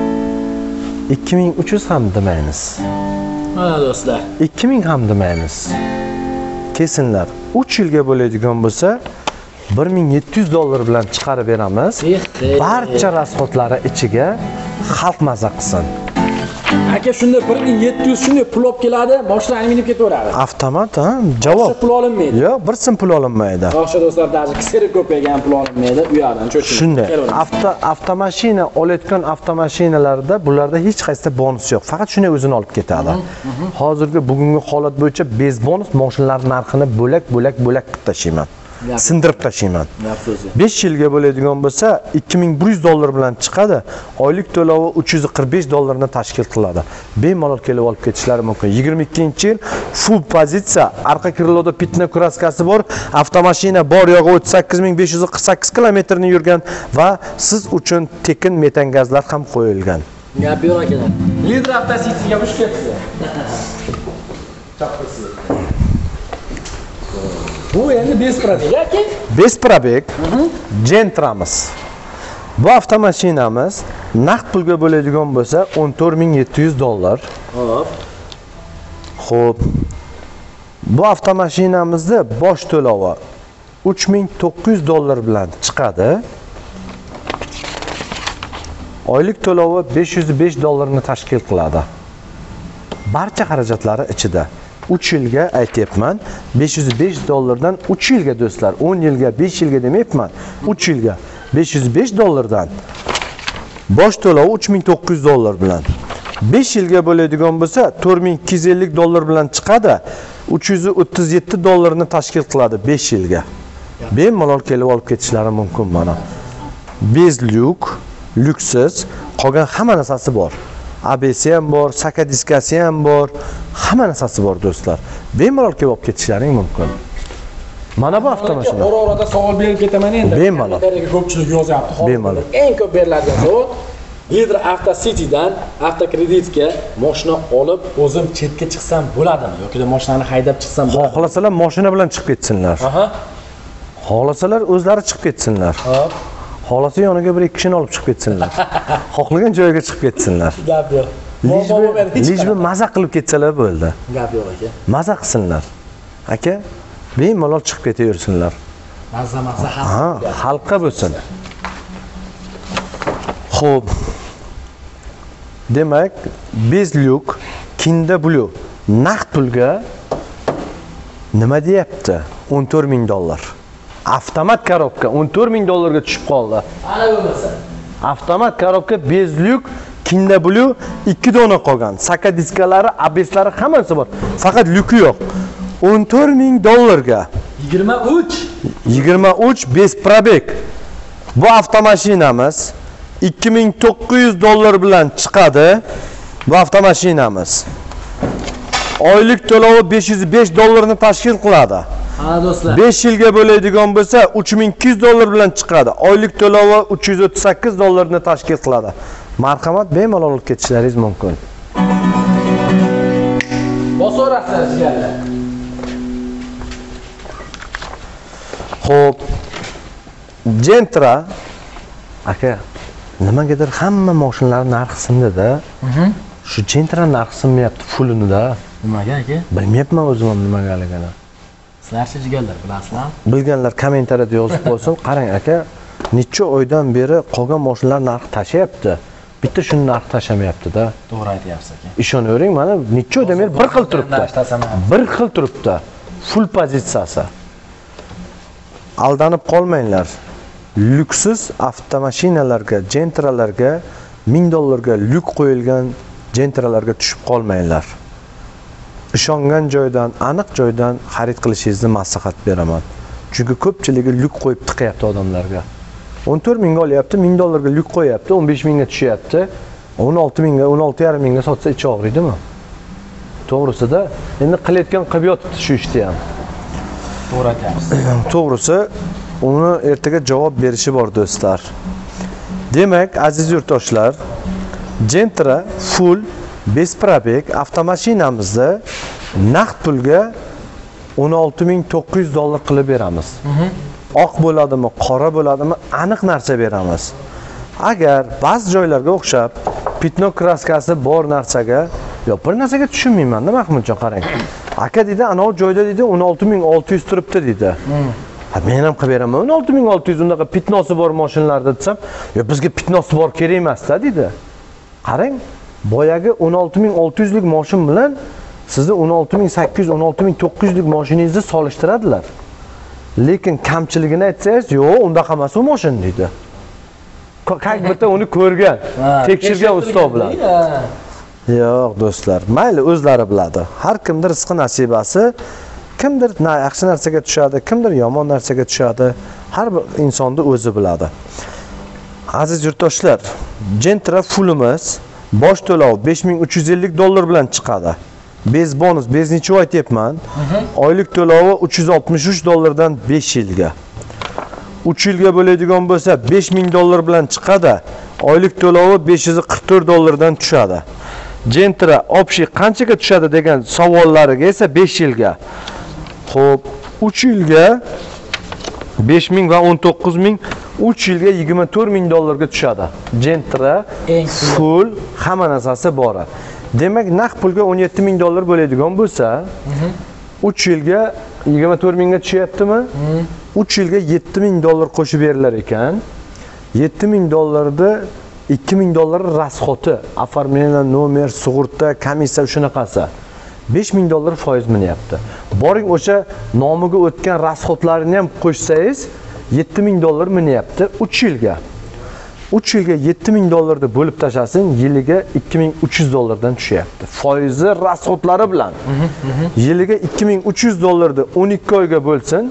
2300 ham demaymiz. Mana do'stlar. 2000 ham demaymiz. Kesinlar. 3 yilga bo'ladigan bo'lsa, $1700 bilan chiqarib beramiz. Barcha rasxodlari ichiga xalq maza qilsin. Aka shunda 1700 shunday pul olib keladi, mashinani minib ketaveradi. Avtomat, ha? Javob. Pul olinmaydi. Yo'q, bir sim pul olinmaydi. Yo'q, do'stlar, даже kisiri ko'paygan pul olinmaydi. U yerdan cho'ching. Shunday. Avtomashina olayotgan avtomashinalarda bularda hech qaysi bonus yo'q. Faqat shunday o'zini olib ketadi. Hozirgi bugungi holat bo'yicha bez bonus mashinalar narxini bo'lak qilib tashlayman. Sindirib tashlayman. 5 yilga bo'ladigan bo'lsa, $2100 bilan chiqadi. Oylik to'lovi $345 ni tashkil qiladi. Bemalol kelib olib ketishlari mumkin. 22-yil full pozitsiya, arqa kriloda pitno kraskasi bor, avtomashina bor yo'g'i 38548 kilometrni yurgan va siz uchun tekin metan gazlar ham qo'yilgan. Gap yo'q akalar. Lider avtositiga xush kelibsiz. Bu endi bez probeg aka. Bez probeg. Gentramiz. Bu avtomashinamiz naqd pulga bo'ladigan bo'lsa $14700. Hop. Xo'p. Bu avtomashinamizni bosh to'lovi $3900 bilan chiqadi. Oylik to'lovi $505 ni tashkil qiladi. Barcha xarajatlari ichida. 3 yilga aytyapman, $505 dan 3 yilga do'stlar, 10 yilga, 5 yilga demayapman, 3 yilga $505 dan bosh to'lovi $3900 bilan. 5 yilga bo'ladigan bo'lsa $4250 bilan chiqadi. $337 ni tashkil qiladi 5 yilga. Bemalol kelib olib ketishlari mumkin mana. Bez lyuk, lyuksiz, qolgan hamma narsasi bor. ABS ham bor, saka diskasi ham bor, hamma narsasi bor do'stlar. Bemalol kelib olib ketishlaring mumkin. Mana bu avtomashina. Orada savol berib ketaman endi. Bemalol. Ko'pchilik yozyapti. Bemalol. Eng ko'p beriladigan savol Lider Avtocity'dan avtokreditga mashina olib, o'zim chetga chiqsam bo'ladimi yoki mashinani haydab chiqsam bo'ladimi? Xohlasalar mashina bilan chiqib ketsinlar. Aha. Xohlasalar o'zlari chiqib ketsinlar. Hop. Xohlasa yoniga bir ikki kishini olib chiqib ketsinlar. Xohlagan joyga chiqib ketsinlar. Gap yo'q. Lijbi maza qilib ketsalar bo'ldi. Gap yo'q aka. Maza qilsinlar. Aka, bemalol chiqib ketaversinlar. Maza ha, xalqqa bo'lsin. Xo'p. Demak, Bezlyuk, Kinda Blue naqd pulga nima deyapti? $14000. Avtomat korobka $14000 ga tushib qoldi. Ana bo'lmasa. Avtomat korobka Bezlyuk, Kinda Blue 2 dona qolgan. Saka diskalari, ABSlari hammasi bor. Faqat lyuki yo'q. $14000 ga. 23 bez probeg. Bu avtomashinamiz $2900 bilan chiqadi. Bu avtomashinamiz. Oylik to'lovi $505 ni tashkil qiladi. Ha do'stlar. 5 yilga bo'ladigan bo'lsa $3200 bilan chiqadi. Oylik to'lovi $338 ni tashkil qiladi. Marhamat, bemalol olib ketishlaringiz mumkin. Bosorasizlar sizlarga. Xo'p. Gentra aka, nimagadir hamma mashinalar narxi sindi-da. Shu Gentra narxi sinmayapti fulini-da. Nimaga aka? Bilmayapman o'zim ham nimagaligini. Sizlarcha jigarlar bilasizlar? Bilganlar kommentariyada yozib qo'ysin. Qarang aka, necha oydan beri qolgan mashinalar narxi tashayapti. bitta shuni narx tashlamayapti-da. To'g'ri aytyapsiz aka. Ishonavering, mana necha odamlar bir xil turibdi. Bir xil turibdi. Full pozitsiyasi. Aldanib qolmanglar. Lyuksiz avtomashinalarga, Gentra'larga $1000 lyuk qo'yilgan Gentra'larga tushib qolmanglar. Ishongan joydan, aniq joydan xarid qilishingizni maslahat beraman. Chunki ko'pchiligi lyuk qo'yib tiqyapti odamlarga. 14 mingga olyapti, $1000 lyuk qo'yapti, 15 mingga tushyapti. 16 mingga, 16,5 mingga sotsa ichi og'riydimi? To'g'risida, endi qilayotgan qilib yotibdi shu ishni ham. To'g'ri aytyapsiz. To'g'risi, uni ertaga javob berishi bor do'stlar. Demak, aziz yurtdoshlar, Gentra full besprabek avtomashinamizni naqd pulga $16,900 qilib beramiz. Oq bo'ladimi, qora bo'ladimi, aniq narsa beramiz. Agar ba'zi joylarga o'xshab pitno kraskasi bor narsaga, yo'q, bir narsaga tushunmayman-da Mahmudjon, qarang. Aka dedi, anov joyda dedi 16,600 turibdi dedi. Men ham qilib beraman. 16,600 unaqa pitnosi bor mashinalarda desam, "Yo, bizga pitnosi bor kerak emas-da" dedi. Qarang, boyagi 16,600 lik mashin bilan sizni 16,800, 16,900 lik mashinangizni solishtiradilar. Lekin kamchiligini aytsangiz, "Yo'q, undaqa emas u mashin" dedi. Qay bitta uni ko'rgan, tekshirgan ustoz bilan. Yo'q, do'stlar, mayli o'zlari biladi. Har kimdir rizqi nasibasi. Kimdir yaxshi narsaga tushadi, kimdir yomon narsaga tushadi. Har bir insonni o'zi biladi. Aziz yurtdoshlar, Gentra fullimiz bosh to'lov $5350 bilan chiqadi. Bez bonus, bez necha oy aytyapman? Oylik to'lovi $363 dan 5 yilga. 3 yilga bo'ladigan bo'lsa $5000 bilan chiqadi. Oylik to'lovi $544 dan tushadi. Gentra opshi qanchaga tushadi degan savollariga esa 5 yilga. Xo'p, 3 yilga 5000 va 19000, 3 yilga $24000 ga tushadi. Gentra full hamma narsasi bor. Demak, naqd pulga $17000 bo'ladigan bo'lsa, 3 yilga 24000 ga tushyaptimi? 3 yilga $7000 qo'shib berilar ekan. $7000 $2000 rasxoti, оформление nomer, sug'urta, komissiya shunaqasi. $5000 foiz minyapti. Boring o'sha nomiga o'tgan rasxotlarini ham qo'shsangiz $7000 minyapti 3 yilga. 3 yilga $7000 da bo'lib tashlasin, yiliga $2300 dan tushyapti. Foizi, rasxotlari bilan. Yiliga $2300 da 12 oyga bo'lsin,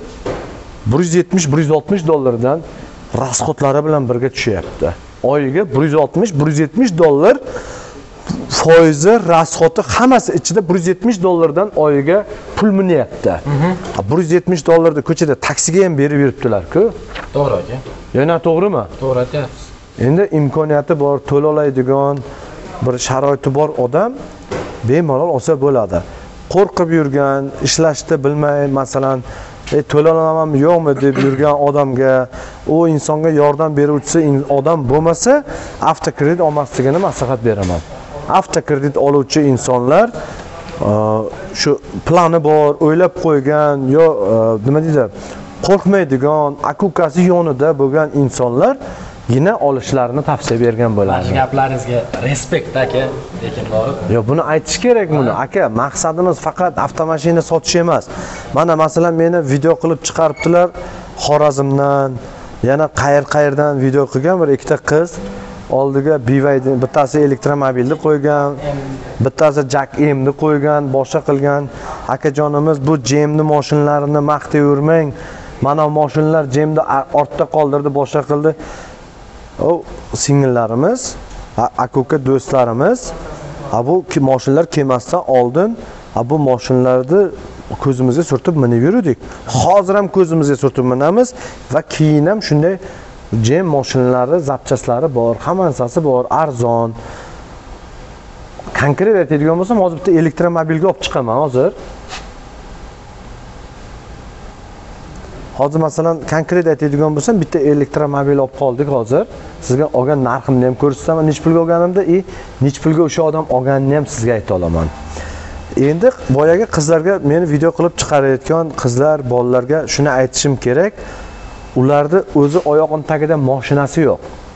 $170-160 dan rasxotlari bilan birga tushyapti. Oyiga $160-170 foizi, rasxoti hammasi ichida $170 dan oyiga pul minyapti. $170 da ko'chada taksiga ham berib yuribdilar-ku. To'g'ri aka. Yana to'g'rimi? To'g'ri aytyapsiz. Endi imkoniyati bor, to'la oladigan bir sharoiti bor odam bemalol olsa bo'ladi. Qo'rqib yurgan, ishlashni bilmay, masalan, to'la olamanmi yo'qmi deb yurgan odamga, u insonga yordam beruvchi odam bo'lmasa, avtokredit olmasligini maslahat beraman. Avtokredit oluvchi insonlar shu plani bor, o'ylab qo'ygan, yo nima deydi, qo'rqmaydigan, akukasi yonida bo'lgan insonlar yine olishlarini tavsiya bergan bo'ladi. Mana gaplaringizga respekt aka, lekin borib. Yo, buni aytish kerak buni. Aka, maqsadimiz faqat avtomashina sotish emas. Mana masalan meni video qilib chiqaribdilar Xorazmdan, yana qayerdan video qilgan bir ikkita qiz. Oldiga BYD, bittasi elektromobilni qo'ygan, bittasi Jack M'ni qo'ygan, boshqa qilgan. Akajonimiz bu GM'ni mashinalarini maqtayvermang. Mana mashinlar GM'ni ortda qoldirdi, boshqa qildi. O singillarimiz, aka do'stlarimiz, bu mashinlar kelmasdan oldin bu mashinlarni ko'zimizga surtib minib yurdik. Hozir ham ko'zimizga surtib minamiz va keyin ham shunday GM mashinalari, zapchaslari bor, hamma narsasi bor, arzon. Konkret aytadigan bo'lsam, hozir bitta elektromobilga olib chiqaman hozir. Hozir masalan konkret aytadigan bo'lsam, bitta elektromobil olib qoldik hozir. Sizga olgan narximni ham ko'rsataman, nech pulga olganimda, nech pulga o'sha odam olganini ham sizga ayta olaman. Endi boyagi qizlarga meni video qilib chiqarayotgan qizlar, bolalarga shuni aytishim kerak. Ularda o'zi oyog'in tagida mashinasi yo'q.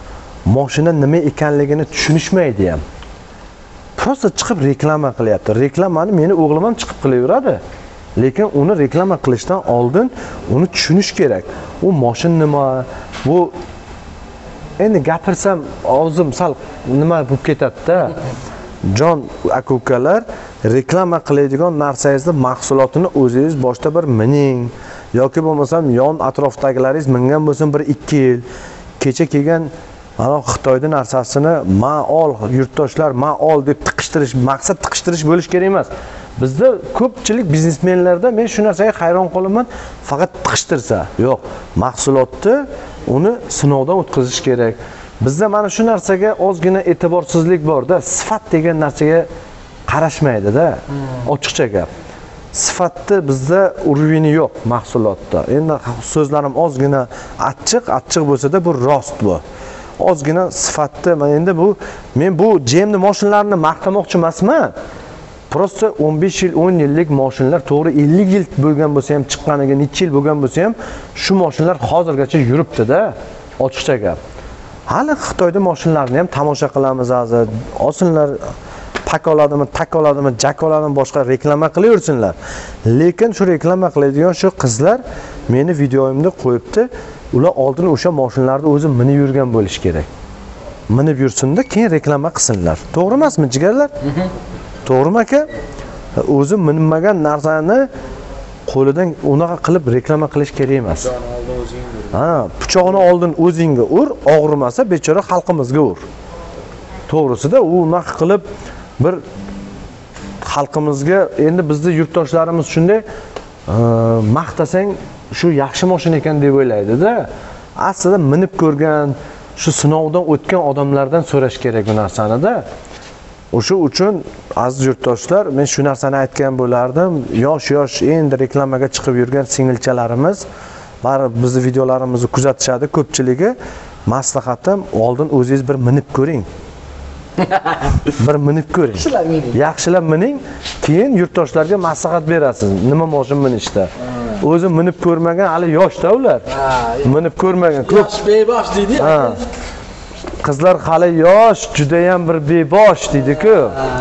mashina nima ekanligini tushunishmaydi ham. Prosta chiqib reklama qilyapti. Reklamani meni o'g'lim ham chiqib qilaveradi. Lekin uni reklama qilishdan oldin uni tushunish kerak. U mashina nima, bu endi gapirsam og'zim sal nima bo'lib ketadi-da. Jon aka-ukalar, reklama qiladigan narsangizni mahsulotini o'zingiz boshda bir mining yoki bo'lmasam yon atrofdagilaringiz mingan bo'lsin 1-2 yil. Kecha kelgan mana Xitoyda narsasini "Ma ol, yurtdoshlar, ma ol" deb tiqishtirish, maqsad tiqishtirish bo'lish kerak emas. Bizda ko'pchilik biznesmenlarda men shu narsaga hayron qolaman, faqat tiqishtirsa. Yo'q, mahsulotni uni sinovdan o'tkazish kerak. Bizda mana shu narsaga ozgina e'tiborsizlik bor-da, sifat degan narsaga qarashmaydi-da. Ochiqcha gap. Sifatni bizda urvini yo'q mahsulotda. Endi so'zlarim ozgina achchiq bo'lsa-da, bu rost bu. Ozgina sifatni, endi men bu GMni mashinalarini maqtamoqchi emasman. Prosta 15 yil, 10 yillik mashinalar, to'g'ri 50 yil bo'lgan bo'lsa ham, chiqqaniga necha yil bo'lgan bo'lsa ham, shu mashinalar hozirgacha yuribdi-da. Ochiqcha gap. Hali Xitoyda mashinalarni ham tomosha qilamiz hozir. Olsinlar, tak oladimi, jak oladimi, boshqa reklama qilaversinlar. Lekin shu reklama qiladigan shu qizlar meni videoyimda qo'yibdi. Ular oldin o'sha mashinalarni o'zi minib yurgan bo'lish kerak. Minib yursin-da, keyin reklama qilsinlar. To'g'ri emasmi, jigarlar? To'g'rimi aka? O'zi minmagan narsani qo'lidan unaqa qilib reklama qilish kerak emas. Pichoqni oldin o'zingga ur, og'rimasa bechora xalqimizga ur. To'g'risida u unaqa qilib bir xalqimizga, endi bizda yurtdoshlarimiz shunday maqtasang shu yaxshi mashina ekan deb o'ylaydi-da. Aslida minib ko'rgan, shu sinovdan o'tgan odamlardan so'rash kerak bu narsani-da. O'sha uchun aziz yurtdoshlar, men shu narsani aytgan bo'lardim. Yosh endi reklamaga chiqib yurgan singilchalarimiz, baribir bizning videolarimizni kuzatishadi ko'pchiligi. Maslahatim, oldin o'zingiz bir minib ko'ring. Bir minib ko'ring. Yaxshilab mining, keyin yurtdoshlarga maslahat berasiz. Nima mashina minishda. O'zi minib ko'rmagan, hali yoshda ular. Minib ko'rmagan, ko'p bebosh deydi. Qizlar hali yosh, juda ham bir bebosh deydi-ku.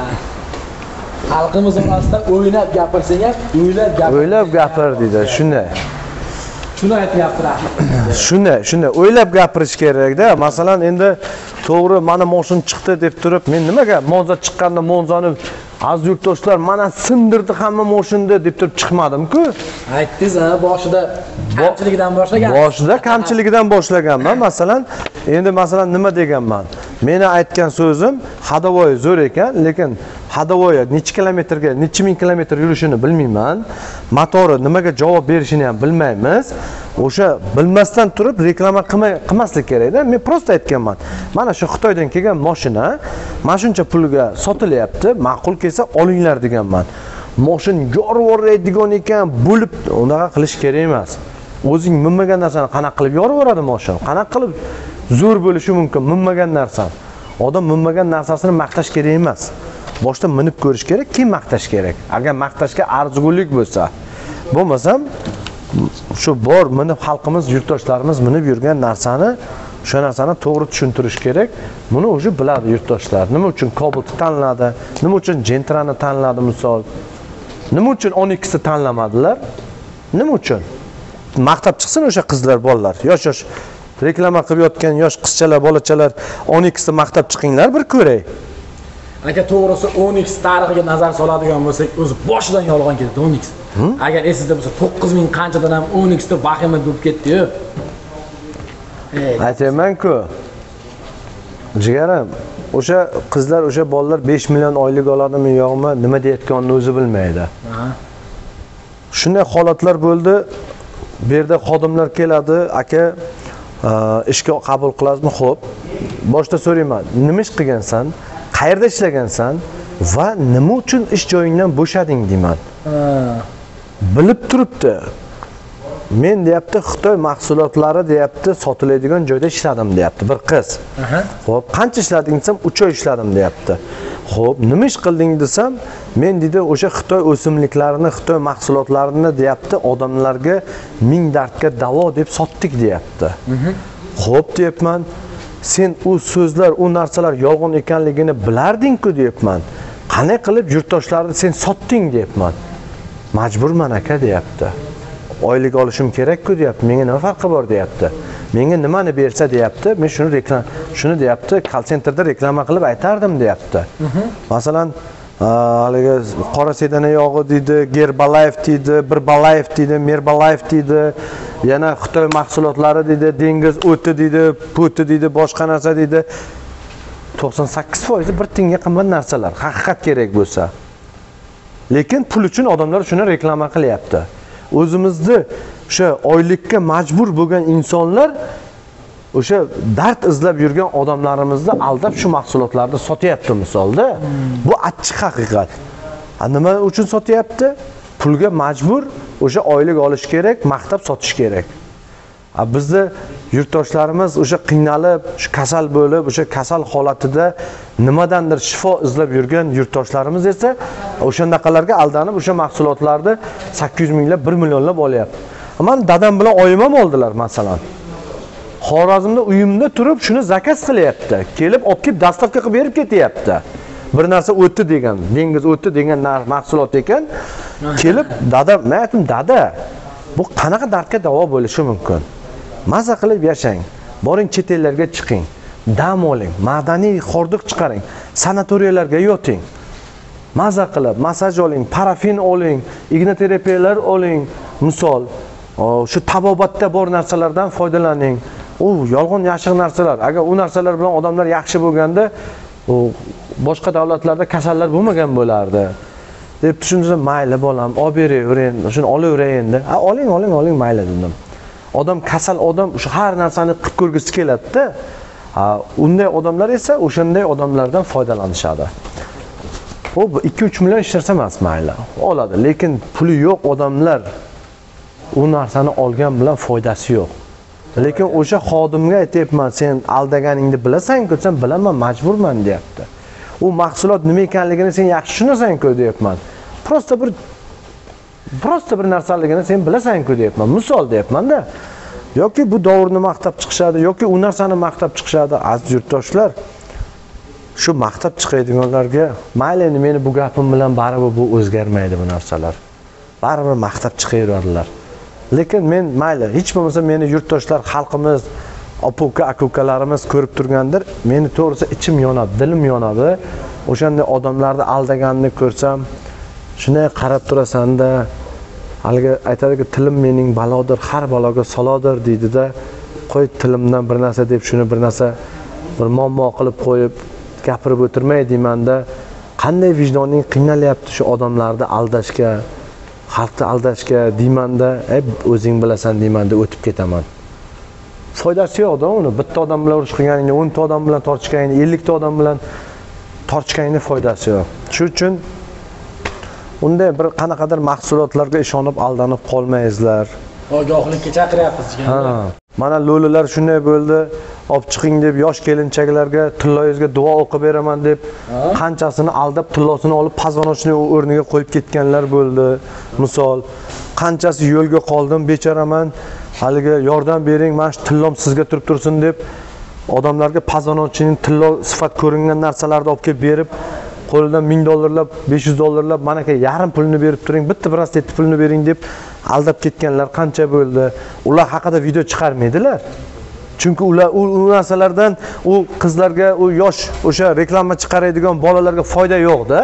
Xalqimiz orasida o'ynab gapirsang ham, o'ylab gapir deydi. Shunday. Shuni aytyaptilar. Shunday o'ylab gapirish kerak-da. Masalan, endi to'g'ri mana mashina chiqdi deb turib, men nimaga Monza chiqqanda Monzani aziz yurtdoshlar mana sindirdi hamma mashinada deb turib chiqmadim-ku. Aytdingiz, boshida kamchiligidan boshlagan. Boshida kamchiligidan boshlaganman. Masalan, endi nima deganman? Meni aytgan so'zim hadovoyi zo'r ekan, lekin hadovoyi necha kilometrga, necha ming kilometr yurishini bilmayman. Motori nimaga javob berishini ham bilmaymiz. O'sha bilmasdan turib reklama qilmaslik kerak-da. Men prosta aytganman. Mana shu Xitoydan kelgan mashina mana shuncha pulga sotilyapti, ma'qul kelsa olinglar deganman. Mashina yorib yuboradigan ekan, bo'lib unaqa qilish kerak emas. O'zing minmagan narsani qanaqa qilib yorib yuboradi mashina? Qanaqa qilib zo'r bo'lishi mumkin minmagan narsa? Odam minmagan narsasini maqtash kerak emas. Boshda minib ko'rish kerak, keyin maqtash kerak. Agar maqtashga arzigulik bo'lsa, bo'lmasam shu bor minib xalqimiz, yurtdoshlarimiz minib yurgan narsani, o'sha narsani to'g'ri tushuntirish kerak. Buni o'zi biladi yurtdoshlar. Nima uchun Cobalt'ni tanladi? Nima uchun Gentra'ni tanladi misol? Nima uchun Onyx'ni tanlamadilar? Nima uchun? Maqtab chiqsin o'sha qizlar, bolalar. Yosh reklama qilib yotgan yosh qizchalar, bolachalar Onyx'ni maqtab chiqinglar, bir ko'ray. Aka, to'g'risi Onyx tarixiga nazar soladigan bo'lsak, o'zi boshidan yolg'on ketdi Onyx. Agar esingizda bo'lsa 9000 qanchadan ham Onyxda vahima bo'lib ketdi-yu. Aytayman-ku. Jigarim, o'sha qizlar, o'sha bolalar 5 million oylik oladimi, yo'qmi, nima deyotganini o'zi bilmaydi. Shunday holatlar bo'ldi. Bu yerda xodimlar keladi, aka, ishga qabul qilasizmi? Xo'p. Boshda so'rayman, nima ish qilgansan? Qayerda ishlagansan va nima uchun ish joyingdan bo'shading deyman. Bilib turibdi. Men deyapti, Xitoy mahsulotlari deyapti, sotiladigan joyda ishladim deyapti bir qiz. Xo'p, qancha ishlading desam, 3 oy ishladim deyapti. Xo'p, nima ish qilding desam, men dedi o'sha Xitoy o'simliklarini, Xitoy mahsulotlarini deyapti, odamlarga 1000 dardga davo deb sotdik deyapti. Xo'p deyapman. sen u so'zlar, u narsalar yolg'on ekanligini bilarding-ku deyapman. Qanday qilib yurtdoshlarni sen sotding deyapman. Majburman aka deyapti. Oylik olishim kerak-ku deyapti. Menga nima farqi bor deyapti. Menga nimani bersa deyapti. Men shuni deyapti, call centerda reklama qilib aytardim deyapti. Masalan, haligi qora sedana yog'i deydi, Gerbalife deydi, Birbalife deydi, Merbalife deydi, yana Xitoy mahsulotlari deydi, dengiz o'ti deydi, puti deydi, boshqa narsa deydi. 98% bir tiyinga qimmat narsalar, haqiqat kerak bo'lsa. Lekin pul uchun odamlar shuni reklama qilyapti. O'zimizni o'sha oylikka majbur bo'lgan insonlar o'sha dard izlab yurgan odamlarimizni aldab shu mahsulotlarni sotyapti misolda. Bu achchiq haqiqat. Nima uchun sotyapti? Pulga majbur, o'sha oylik olish kerak, maqtab sotish kerak. Bizda yurtdoshlarimiz o'sha qiynalib, shu kasal bo'lib, o'sha kasal holatida nimadandir shifo izlab yurgan yurtdoshlarimiz esa o'shandaqalarga aldanib, o'sha mahsulotlarni 800 minglab, 1 millionlab olyapti. Men dadam bilan oyim ham oldilar masalan. Xorazmda uyimda turib shuni zakaz qilyapti. Kelib olib kelib dastavka qilib berib ketyapti. Bir narsa o'tdi degan, dengiz o'tdi degan mahsulot ekan. Kelib dadam, men aytdim, dada, bu qanaqa dardga davo bo'lishi mumkin? Maza qilib yashang. Boring chet ellarga chiqing. Dam oling, madaniy hordiq chiqaring. Sanatoriyalarga yoting. Maza qilib massaj oling, parafin oling, ignoterapiyalar oling. Misol, shu tabobatda bor narsalardan foydalaning. U yolg'on yashiq narsalar. Agar u narsalar bilan odamlar yaxshi bo'lganda, boshqa davlatlarda kasallar bo'lmagan bo'lardi. Deb tushundim, mayli bolam, olib beravering, shuni olaveray endi. Oling, mayli dedim. Odam kasal odam shu har narsani qilib ko'rgisi keladi-da. Unday odamlar esa o'shanday odamlardan foydalanishadi. U 2-3 million ishlarsa emas mayli, oladi, lekin puli yo'q odamlar u narsani olgan bilan foydasi yo'q. Lekin o'sha xodimga aytayapman, sen aldaganingni bilasan-ku, sen bilaman, majburman deyapti. U mahsulot nima ekanligini sen yaxshi tushunasan-ku deyapman. Prosta bir narsaligini sen bilasan-ku deyapman. Misol deyapman-da. Yoki bu davrni maqtab chiqishadi, yoki u narsani maqtab chiqishadi. Aziz yurtdoshlar, shu maqtab chiqadiganlarga, mayli endi meni bu gapim bilan baribir bu o'zgarmaydi bu narsalar. Baribir maqtab chiqaveradilar. Lekin men mayli, hech bo'lmasa meni yurtdoshlar, xalqimiz, opa-uka, aka-ukalarimiz ko'rib turgandir. Meni to'g'risi ichim yonadi, dilim yonadi. O'shanday odamlarni aldaganini ko'rsam, shunday qarab turasan-da, haligi aytadiki, tilim mening balodir, har baloga salodir deydi-da. Qo'y tilimdan bir narsa deb shuni bir narsa bir muammo qilib qo'yib gapirib o'tirmay deyman-da. Qanday vijdoning qiynalyapti shu odamlarni aldashga, xalqni aldashga deyman-da, o'zing bilasan deyman-da, o'tib ketaman. Foydasi yo'q-da uni. Bitta odam bilan urush qilganingda, 10 ta odam bilan tortishganingda, 50 ta odam bilan tortishganingda foydasi yo'q. Shuning uchun unday bir qanaqadir mahsulotlarga ishonib aldanib qolmaysizlar. Ogohlikka chaqiryapsiz degan. Mana lo'lilar shunday bo'ldi. Olib chiqing deb yosh kelinchaklarga tilloyingizga duo o'qib beraman deb qanchasini aldab tillosini olib pazvanochni o'rniga qo'yib ketganlar bo'ldi. Misol, qanchasi yo'lga qoldim, bechoraman. Haliga yordam bering, mana shu tillom sizga turib tursin deb odamlarga pazvanochning tillo sifat ko'ringan narsalarni olib kelib berib, qo'lidan $1000, $500, mana aka yarim pulini berib turing, bitta brasletni pulini bering deb aldab ketganlar qancha bo'ldi. Ular haqida video chiqarmaydilar. Chunki ular u narsalardan u qizlarga, u yosh o'sha reklama chiqaradigan bolalarga foyda yo'q-da.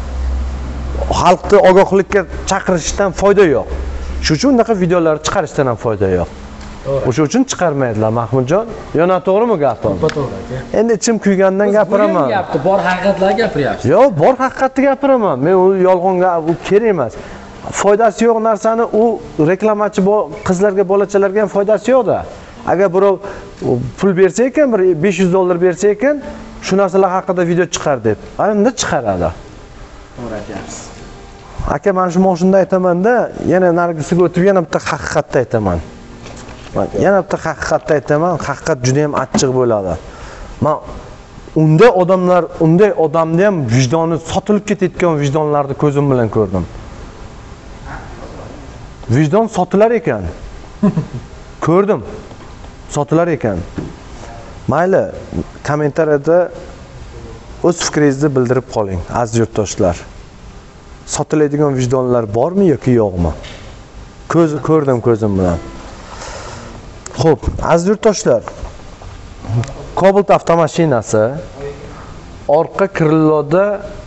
Xalqni ogohlikka chaqirishdan foyda yo'q. Shuning uchun unaqa videolar chiqarishdan ham foyda yo'q. O'sha uchun chiqarmaydilar Mahmudjon. Yana to'g'rimi gapim? To'g'ri. Endi ichim kuygandan gapiraman. Gapni bor haqiqatlar gapiryapsiz. Yo'q, bor haqiqatni gapiraman. Men u yolg'onga u kerak emas. Foydasi yo'q narsani u reklamachi qizlarga, bolachalarga ham foydasi yo'q-da. Agar birov pul bersa ekan, bir $500 bersa ekan, shu narsalar haqida video chiqar deb. Unda chiqaradi. To'g'ri aytyapsiz. Aka, men shu moshinda aytaman-da, yana nargisiga o'tib yana bitta haqiqatni aytaman. Yana bitta haqiqatni aytaman, haqiqat juda ham achchiq bo'ladi. Men unday odamlar, unday odamni ham vijdoni sotilib ketayotgan vijdonlarni ko'zim bilan ko'rdim. Vijdon sotilar ekan. Ko'rdim. Sotilar ekan. Mayli, kommentariyada o'z fikringizni bildirib qoling, aziz yurtdoshlar. Sotiladigan vijdonlar bormi yoki yo'qmi? Ko'rdim ko'zim bilan. Xo'p, aziz yurtdoshlar, Cobalt avtomashinasi orqa krilloda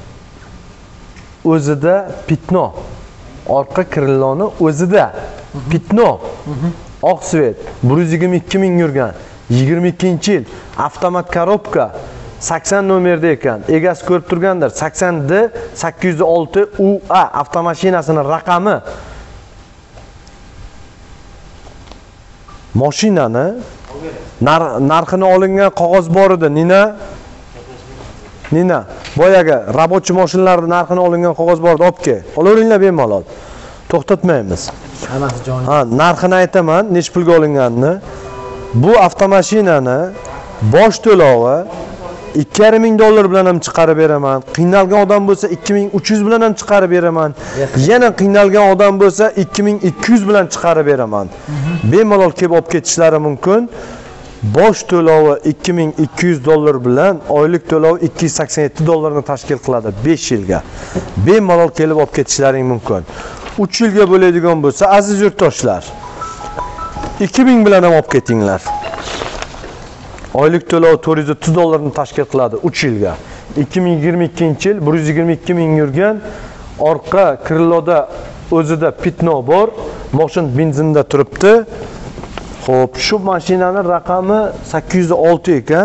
o'zida pitno. Orqa krilloni o'zida pitno. Oq svet 122 ming yurgan, 22-yil, avtomat korobka, 80 nomerda ekan. Egasi ko'rib turgandir. 80D 806 UA avtomashinasining raqami. Mashinani narxini olingan qog'oz bor edi. Nina, boyaga rabochiy mashinalarning narxini olingan qog'oz bor edi. Olib kel. Olaveringlar bemalol. To'xtatmaymiz. Hammasi joyida. Ha, narxini aytaman, nechta pulga olinganini. Bu avtomashinani bosh to'lovi 2,5 dollar bilan ham chiqarib beraman. Qiynalgan odam bo'lsa 2300 bilan ham chiqarib beraman. Yana qiynalgan odam bo'lsa 2200 bilan chiqarib beraman. Bemalol kelib olib ketishlari mumkin. Bosh to'lovi 2200 dollar bilan oylik to'lov 287 dollarni tashkil qiladi 5 yilga. Bemalol kelib olib ketishlaring mumkin. 3 yilga bo'ladigan bo'lsa, aziz yurtdoshlar, 2000 bilan ham olib ketinglar. Oylik to'lov 430 dollarni tashkil qiladi 3 yilga. 2022-yil 122 ming yurgan, orqa krilloda o'zida pitno bor, mashin benzinda turibdi. Xo'p, shu mashinaning raqami 806 ekan.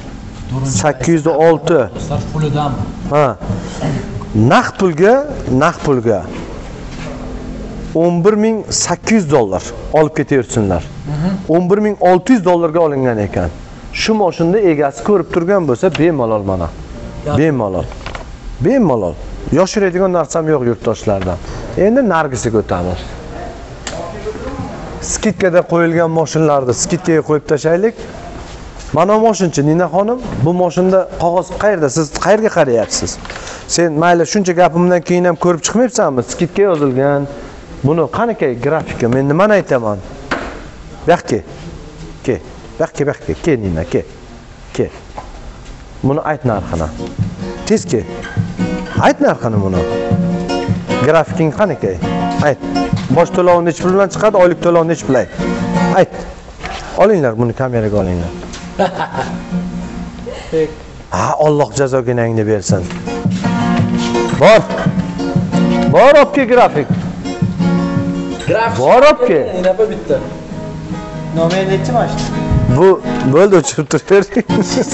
806. Pulidan. Ha. Naqd pulga 11800 dollar olib ketaversinlar. 11600 dollarga olingan ekan. Shu mashinada egasi ko'rib turgan bo'lsa, bemalol mana. Bemalol. Yoshiradigan narsam yo'q yurtdoshlardan. Endi nargisiga o'tamiz. Skidkada qo'yilgan mashinalarni skidkaga qo'yib tashaylik. Mana mashinchi Nina xonim, bu mashinada qog'oz qayerda? Siz qayerga qarayapsiz? Sen mayli shuncha gapimdan keyin ham ko'rib chiqmayapsanmi? Skidga yozilgan. Buni qanaqay grafika? Men nimani aytaman? Yo'qki. Ke Nina, ke. Buni ayt narxini. Tezki. Ayt narxini buni. Grafiking qanaqay? Ayt. Bosh to'lovi nech pul bilan chiqadi, oylik to'lovi nech pul? Ayt. Olinglar buni kameraga olinglar. Ha, Alloh jazoginangni bersin. Bor olib ke grafik. Bor olib ke. Napa bitta. Nomer nechi mashina? Bu bo'ldi, o'chirib turavering.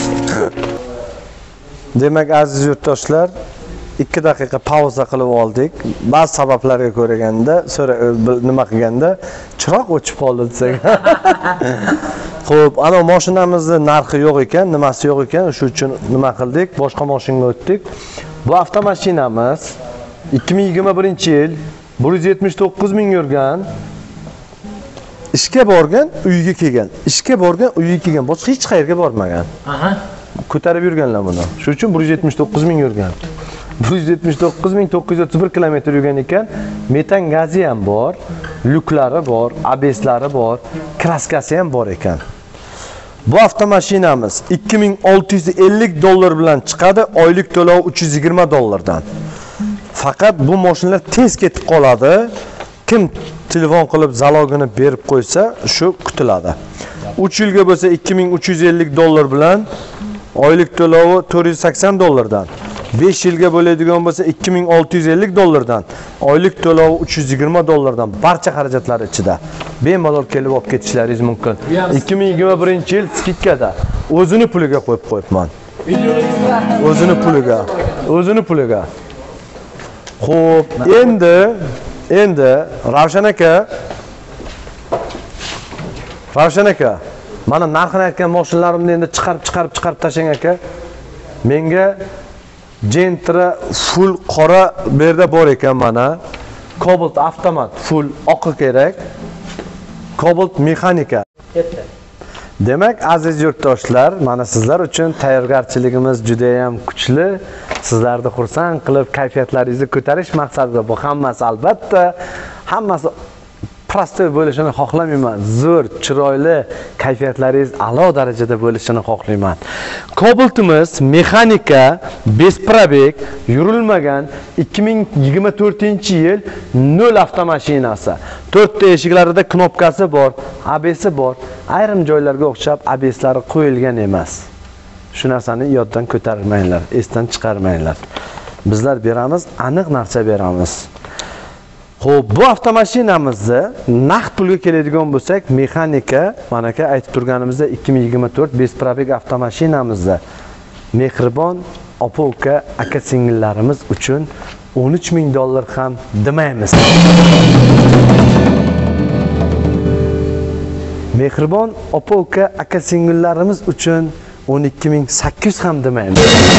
Demak, aziz yurtdoshlar, 2 daqiqa pauza qilib oldik. Ba'zi sabablarga ko'raganda, nima qilganda chiroq o'chib qoldi desak. Xo'p, ana mashinamizning narxi yo'q ekan, nimasi yo'q ekan, shu uchun nima qildik? Boshqa mashinaga o'tdik. Bu avtomashinamiz 2021-yil 179 ming yurgan. Ishga borgan, uyiga kelgan. Boshqa hech qayerga bormagan. Ko'tarib yurganlar buni. Shuning uchun 179 ming yurgan. 179.931 kilometr yurgan ekan. Metan gazi ham bor, lyuklari bor, ABSlari bor, kraskasi ham bor ekan. Bu avtomashinamiz 2650 dollar bilan chiqadi, oylik to'lov 320 dollardan. Faqat bu mashinalar tez ketib qoladi. Kim telefon qilib zalogini berib qo'ysa, shu kutiladi. 3 yilga bo'lsa 2350 dollar bilan, oylik to'lovi 480 dollardan. 5 yilga bo'ladigan bo'lsa 2650 dollardan, oylik to'lovi 320 dollardan, barcha xarajatlar ichida. Bemalol kelib olib ketishlaringiz mumkin. 2021-yil skidkada o'zini puliga qo'yib qo'yibman. O'zini puliga. Xo'p, endi Ravshan aka, mana narxini aytgan mashinalarni endi chiqarib tashlang aka. Menga Gentra full qora bu yerda bor ekan mana. Cobalt avtomat full oqi kerak. Cobalt mexanika. Demak, aziz yurtdoshlar, mana sizlar uchun tayyorgarchiligimiz juda ham kuchli. Sizlarni xursand qilib, kayfiyatlaringizni ko'tarish maqsadida bu hammasi albatta, hammasi prostoy bo'lishini xohlamayman. Zo'r, chiroyli, kayfiyatlaringiz a'lo darajada bo'lishini xohlayman. Cobaltimiz mexanika, besprabek, yurilmagan 2024-yil 0 avtomashinasi. 4 ta eshiklarida knopkasi bor, ABS bor. Ayrim joylarga o'xshab ABSlari qo'yilgan emas. Shu narsani yoddan ko'tarmanglar, esdan chiqarmanglar. Bizlar beramiz, aniq narsa beramiz. Xo'p, bu avtomashinamizni naqd pulga keladigan bo'lsak, mexanika, mana aka aytib turganimizda 2024 besprabek avtomashinamizda mehribon opa-uka, aka-singillarimiz uchun $13,000 ham demaymiz. Mehribon opa-uka, aka-singillarimiz uchun 12,800 ham demaymiz.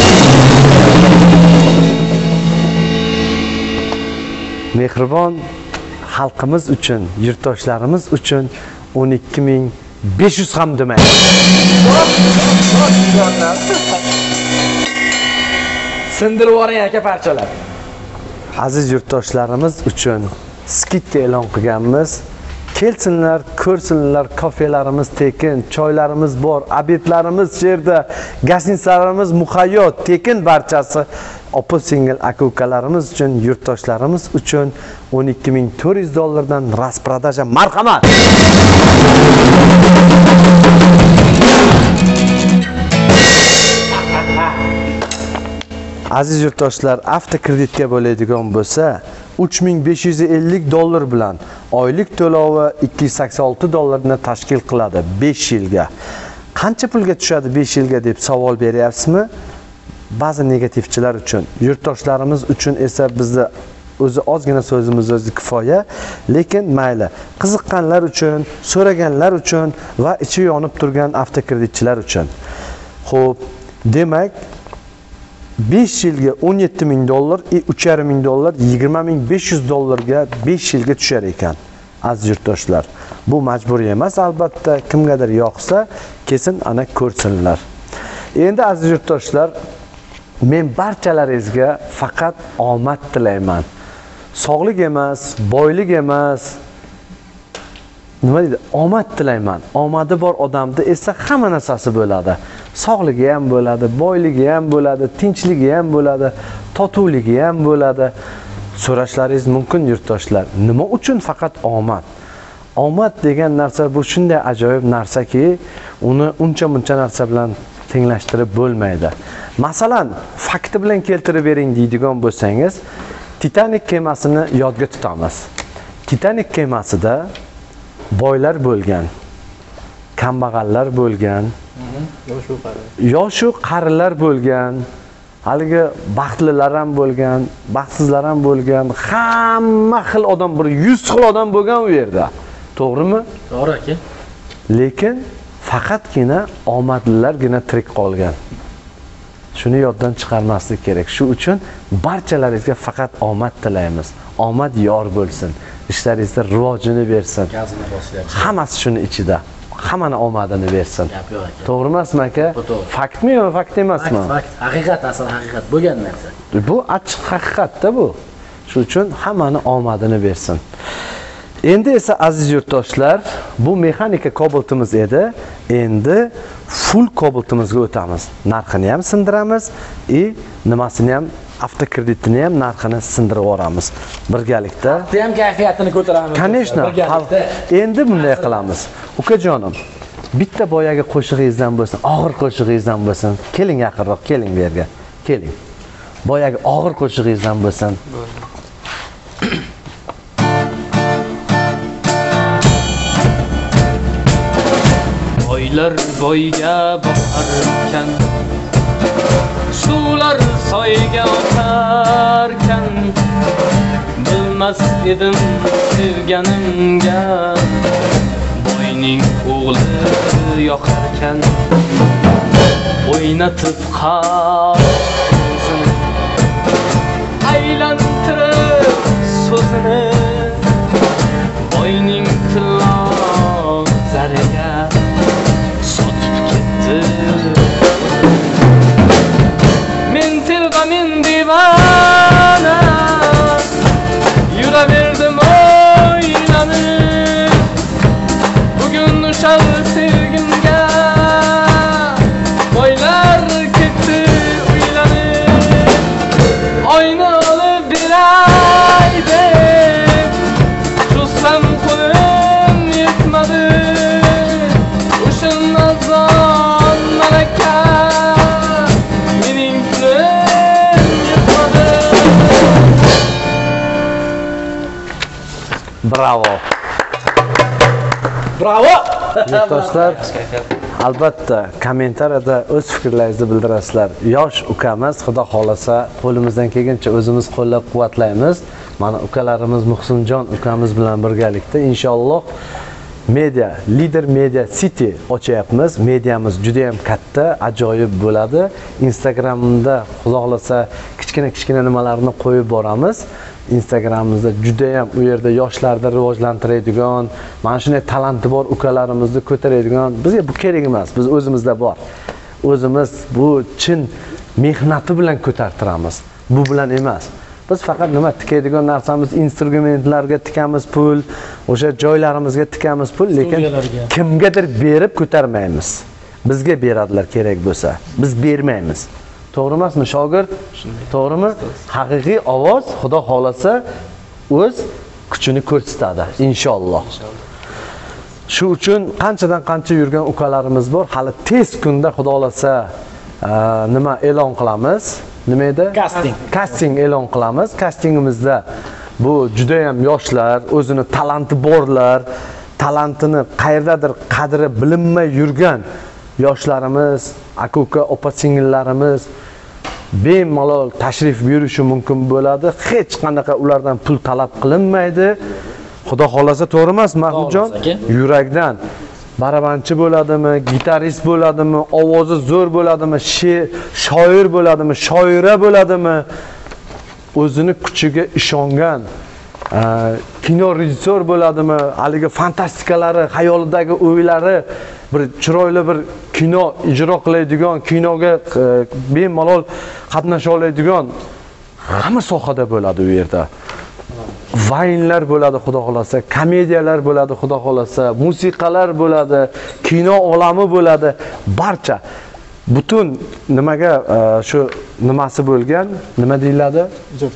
Mehribon xalqimiz uchun, yurtdoshlarimiz uchun 12,500 ham demaymiz. Sindirib yuboring aka parchalar. Aziz yurtdoshlarimiz uchun skidka e'lon qilganmiz. Kelsinlar, ko'rsinlar, kafelarimiz tekin, choylarimiz bor, obedlarimiz yerda, gastinisalarimiz muhayyo, tekin barchasi. Opa singil aka-ukalarimiz uchun, yurtdoshlarimiz uchun $12,400 dan rasprodaja marhamat. Aziz yurtdoshlar, avtokreditga bo'ladigan bo'lsa, $3,550 bilan oylik to'lovi $286 ni tashkil qiladi 5 yilga. Qancha pulga tushadi 5 yilga deb savol beryapsizmi? Ba'zi negativchilar uchun, yurtdoshlarimiz uchun esa bizda o'zi ozgina so'zimiz o'zi kifoya, lekin mayli. Qiziqqanlar uchun, so'raganlar uchun va ichi yonib turgan avtokreditchilar uchun. Xo'p, demak 5 yilga $17,000, $3,500, $20,500 ga 5 yilga tushar ekan. Aziz yurtdoshlar, bu majburiy emas, albatta kimgadir yoqsa, kesin ana ko'rsinlar. Endi aziz yurtdoshlar, men barchalaringizga faqat omad tilayman. Sog'lik emas, boylik emas. Nima deydi? Omad tilayman. Omadi bor odamda esa hamma narsasi bo'ladi. Sog'ligi ham bo'ladi, boyligi ham bo'ladi, tinchligi ham bo'ladi, totuvligi ham bo'ladi. So'rashlaringiz mumkin yurtdoshlar. Nima uchun faqat omad? Omad degan narsa bu shunday ajoyib narsaki, uni uncha-muncha narsa bilan tenglashtirib bo'lmaydi. Masalan, fakti bilan keltirib bering deydigan bo'lsangiz, Titanic kemasini yodga tutamiz. Titanic kemasida boylar bo'lgan, kambag'allar bo'lgan, yoshu qarilar bo'lgan, haligi baxtlilar ham bo'lgan, baxtsizlar ham bo'lgan, hamma xil odam, bir 100 xil odam bo'lgan u yerda. To'g'rimi? To'g'ri aka. Lekin faqatgina omadlilargina tirik qolgan. Shuni yoddan chiqarmaslik kerak. Shu uchun barchalaringizga faqat omad tilaymiz. Omad yor bo'lsin. Ishlaringizda rivojini bersin. Gazini bosilyapti. Hammasi shuni ichida. Hammani omadini bersin. Gap yo'q aka. To'g'ri emasmi aka? Faktmi yo fakt emasmi? Fakt, haqiqat, asl haqiqat bo'lgan narsa. Bu achchiq haqiqatda bu. Shuning uchun hammani omadini bersin. Endi esa aziz yurtdoshlar, bu mexanika Cobaltimiz edi. Endi full Cobaltimizga o'tamiz. Narxini ham sindiramiz, nimasini ham, avtokreditini ham narxini sindirib yuboramiz. Birgalikda. Ham kayfiyatini ko'taramiz. Конечно. Endi bunday qilamiz. Ukajonim, bitta boyagi qo'shig'ingizdan bo'lsin, og'ir qo'shig'ingizdan bo'lsin. Keling yaqinroq, keling bu yerga. Keling. Boyagi og'ir qo'shig'ingizdan bo'lsin. Boylar boyga boqarkan, suvlar soyga oqarkan, bilmas edim sevganimga, boyning o'g'li yoqarkan, o'ynatib qarzini, aylantirib so'zini, boyning tilla zariga men tilg'amin divana, yuraverdim o'ylanib, beray deb cho'zsam qo'lim yetmadi. O'sha nazon malaka mening pulim yetmadi. Bravo. Bravo! Yurtdoshlar, albatta kommentariyada o'z fikrlaringizni bildirasizlar. Yosh ukamiz, xudo xolasa, qo'limizdan kelgancha o'zimiz qo'llab-quvvatlaymiz. Mana ukalarimiz Muhsinjon ukamiz bilan birgalikda inshaalloh media, Leader Media City ochyapmiz. Mediamiz juda ham katta, ajoyib bo'ladi. Instagramda xudo xolasa kichkina nimalarni qo'yib boramiz. Instagramimizda juda ham u yerda yoshlarni rivojlantiradigan, mana shunday talanti bor ukalarimizni ko'taradigan, bizga bu kerak emas, biz o'zimizda bor. O'zimiz bu chin mehnati bilan ko'tartiramiz. Bu bilan emas. Biz faqat nima tikadigan narsamiz, instrumentlarga tikamiz pul, o'sha joylarimizga tikamiz pul, lekin kimgadir berib ko'tarmaymiz. Bizga beradilar kerak bo'lsa, biz bermaymiz. To'g'ri emasmi shogird? To'g'rimi? Haqiqiy ovoz xudo xolasa o'z kuchini ko'rsatadi inshaalloh. Shu uchun qanchadan qancha yurgan ukalarimiz bor. Hali tez kunda xudo xolasa nima e'lon qilamiz? Nima edi? Casting e'lon qilamiz. Castingimizda bu juda ham yoshlar, o'zini talanti borlar, talantini qayerdadir qadri bilinmay yurgan yoshlarimiz, aka-uka, opa-singillarimiz bemalol tashrif buyurishi mumkin bo'ladi. Hech qanaqa ulardan pul talab qilinmaydi. Xudo xolasa, to'g'ri emasmi, Mahmudjon? Yurakdan barabanchi bo'ladimi, gitarist bo'ladimi, ovozi zo'r bo'ladimi, shoir bo'ladimi, shoira bo'ladimi, o'zini kuchiga ishongan kino rejissyor bo'ladimi, haligi fantastikalari, xayolidagi o'ylari bir chiroyli bir kino ijro qiladigan, kinoga bemalol qatnasha oladigan hamma sohada bo'ladi u yerda. Vaynlar bo'ladi xudo xolasa, komediyalar bo'ladi xudo xolasa, musiqalar bo'ladi, kino olami bo'ladi, barcha butun nimaga shu nimasi bo'lgan, nima deyiladi?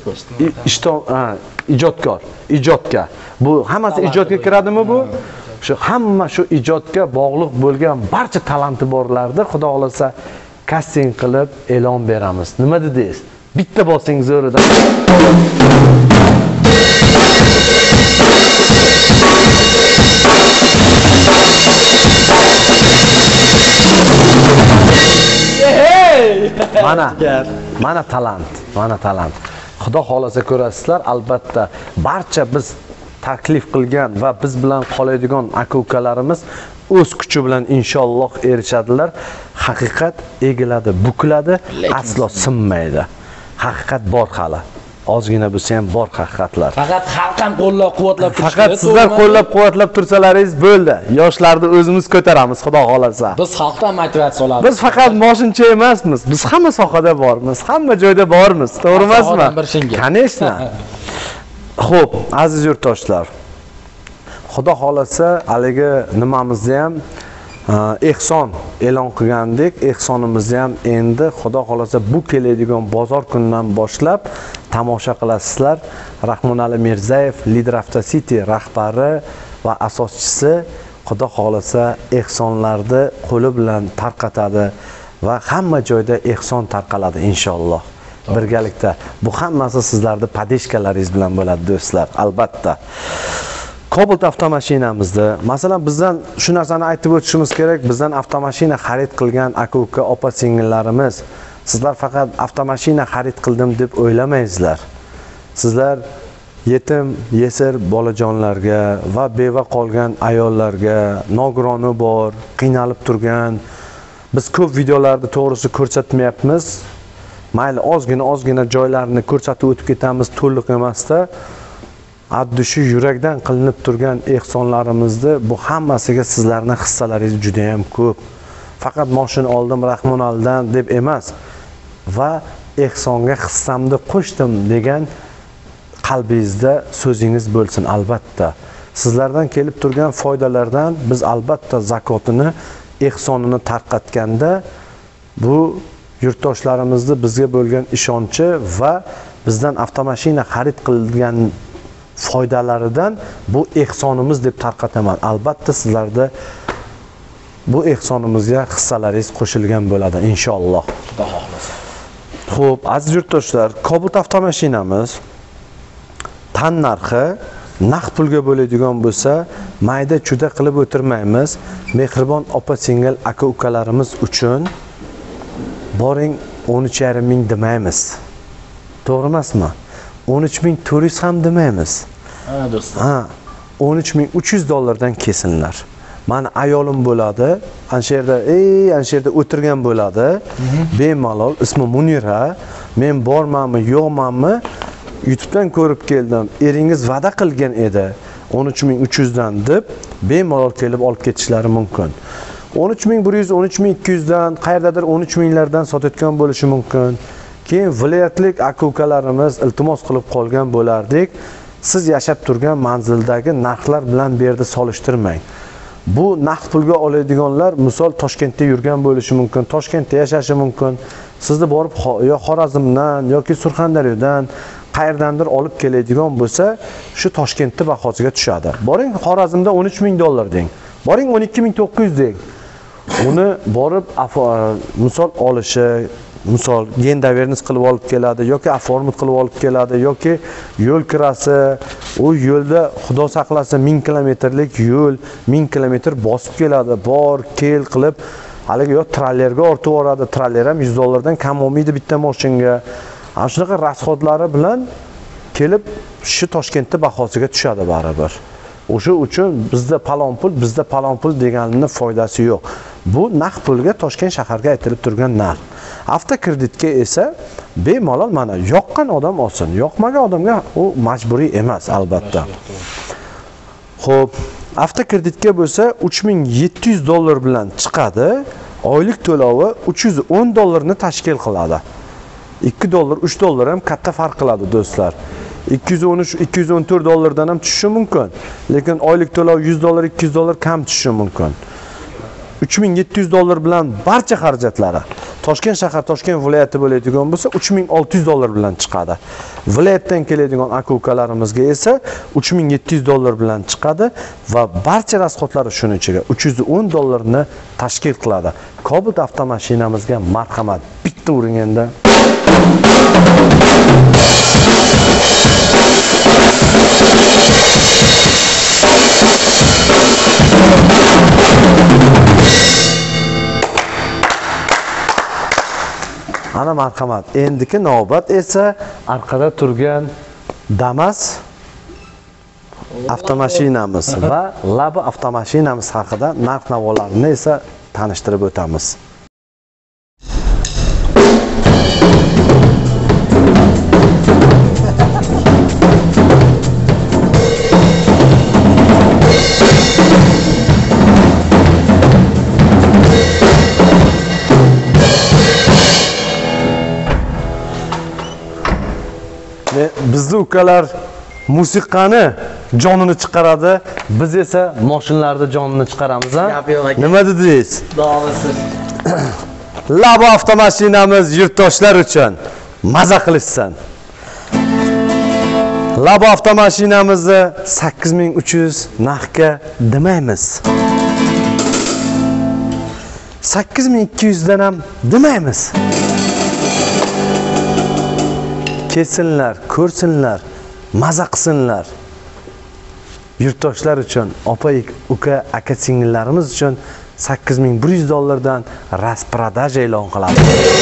Ijodkor. Bu hammasi ijodga kiradimi bu? Shu hamma shu ijodga bog'liq bo'lgan barcha talanti borlarni xudo xolasa casting qilib e'lon beramiz. Nima dedingiz? Bitta bosing zo'ridan. Mana talant. Xudo xolasa ko'rasizlar, albatta barcha biz taklif qilgan va biz bilan qoladigan aka-ukalarimiz o'z kuchi bilan inshaalloh erishadilar. Haqiqat egiladi, bukiladi, aslo sinmaydi. Haqiqat bor hali. Ozgina bo'lsa ham bor haqiqatlar. Faqat xalq ham qo'llab-quvvatlab turishdi. Faqat sizlar qo'llab-quvvatlab tursalaringiz bo'ldi. Yoshlarni o'zimiz ko'taramiz, xudo xolasa. Biz xalqdan motivatsiya olamiz. Biz faqat moshincha emasmiz. Biz hamma sohada bormiz, hamma joyda bormiz. To'g'ri emasmi? Конечно. Xo'p, aziz yurtdoshlar. Xudo xolasa, haligi nimamizni ham ehson e'lon qilgandik. Ehsonimizni ham endi xudo xolasa bu keladigan bozor kunidan boshlab tomosha qilasizlar. Rahmonali Mirzayev, Leader After City rahbari va asoschisi xudo xolasa ehsonlarni qo'li bilan tarqatadi va hamma joyda ehson tarqaladi inshaalloh. Birgalikda. Bu hammasi sizlarning padeshkalaringiz bilan bo'ladi do'stlar, albatta. Cobalt avtomashinamizda, masalan, bizdan shu narsani aytib o'tishimiz kerak. Bizdan avtomashina xarid qilgan aka-uka, opa-singillarimiz, sizlar faqat avtomashina xarid qildim deb o'ylamaysizlar. Sizlar yetim, yesir bolajonlarga va beva qolgan ayollarga, nogironi bor, qiynalib turgan, biz ko'p videolarni to'g'risi ko'rsatmayapmiz. Mayli ozgina joylarni ko'rsatib o'tib ketamiz, to'liq emasda. Addushi yurakdan qilinib turgan ehsonlarimizni bu hammasiga sizlarning hissalaringiz juda ham ko'p. Faqat mashina oldim Rahmonaldan deb emas va ehsonga hissamni qo'shdim degan qalbingizda so'zingiz bo'lsin albatta. Sizlardan kelib turgan foydalardan biz albatta zakotini, ehsonini tarqatganda bu yurtdoshlarimizni bizga bo'lgan ishonchi va bizdan avtomashina xarid qilgan foydalaridan bu ehsonimiz deb tarqataman. Albatta sizlarda bu ehsonimizga hissalaringiz qo'shilgan bo'ladi inshaalloh. Xudo xohlasa. Xo'p, aziz yurtdoshlar, Cobalt avtomashinamiz tan narxi naqd pulga bo'ladigan bo'lsa, mayda juda qilib o'tirmaymiz. Mehribon opa-singil aka-ukalarimiz uchun boring 13,5 ming demaymiz. To'g'ri emasmi? 13,400 ham demaymiz. Ha, do'stlar. Ha, 13,300 dollardan kesinlar. Mani ayolim bo'ladi, ansherda o'tirgan bo'ladi. Bemalol, ismi Munira. Men bormanmi, yo'qmanmi? YouTube'dan ko'rib keldim. Eringiz va'da qilgan edi 13,300 dan deb bemalol kelib olib ketishlari mumkin. 13,100, 13,200 dan, qayerdadir 13 minglardan sotayotgan bo'lishi mumkin. Keyin viloyatlik aka-ukalarimiz iltimos qilib qolgan bo'lardik. Siz yashab turgan manzildagi narxlar bilan bu yerda solishtirmang. Bu naqd pulga oladiganlar, misol Toshkentda yurgan bo'lishi mumkin, Toshkentda yashashi mumkin. Sizni borib yo Xorazmdan yoki Surxondaryodan qayerdandir olib keladigan bo'lsa, shu Toshkentda bahosiga tushadi. Boring Xorazmda 13 ming dollar deng. Boring 12,900 deng. Uni borib misol olishi, misol gendavernis qilib olib keladi yoki aformit qilib olib keladi yoki yo'l kirasi, u yo'lda xudo saqlasin 1000 kilometrlik yo'l, 1000 kilometr bosib keladi, bor, kel qilib haligi yo trallerga ortib yuboradi. Traller ham 100 dollardan kam olmaydi bitta mashinaga. Ana shunaqa rasxodlari bilan kelib shu Toshkentda bahosiga tushadi baribir. O'sha uchun bizda palon pul deganning foydasi yo'q. Bu naqd pulga Toshkent shaharga aytilib turgan narx. Avtokreditga esa bemalol mana yoqqan odam olsin, yoqmagan odamga u majburiy emas albatta. Xo'p, avtokreditga bo'lsa 3700 dollar bilan chiqadi. Oylik to'lovi 310 dollarni tashkil qiladi. 2 dollar, 3 dollar ham katta farq qiladi do'stlar. 213, 214 dollardan ham tushishi mumkin. Lekin oylik to'lov 100 dollar, 200 dollar kam tushishi mumkin. 3700 dollar bilan barcha xarajatlari Toshkent shahar, Toshkent viloyati bo'ladigan bo'lsa 3600 dollar bilan chiqadi. Viloyatdan keladigan aka-ukalarimizga esa 3700 dollar bilan chiqadi va barcha rasxodlari shuning ichiga 310 dollarni tashkil qiladi. Cobalt avtomashinamizga marhamat, bitta uringanda. Ana marhamat. Endiki navbat esa orqada turgan Damas avtomashinamiz va Labo avtomashinamiz haqida narx-navolarni esa tanishtirib o'tamiz. Bizda ukalar musiqani jonini chiqaradi, biz esa mashinalarda jonini chiqaramiz, ha? Nima dedingiz? Davomsiz. Labo avtomashinamiz yurtdoshlar uchun maza qilishsin. Labo avtomashinamizni 8300 narxga demaymiz. 8200 dan ham demaymiz. Kelsinlar, ko'rsinlar, maza qilsinlar. Yurtdoshlar uchun, opa, uka, aka singillarimiz uchun 8100 dollardan rasprodaja e'lon qiladi.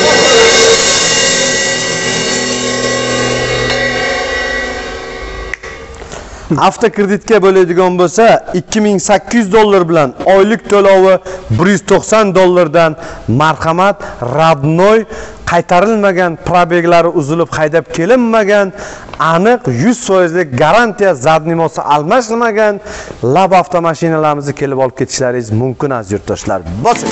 Avtokreditga bo'ladigan bo'lsa 2800 dollar bilan oylik to'lovi 190 dollardan marhamat, radnoy, qaytarilmagan probeglari uzilib haydab kelinmagan, aniq 100% garantiya zadnimosi almashilmagan Labo avtomashinalarimizni kelib olib ketishlaringiz mumkin aziz yurtdoshlar. Bosing.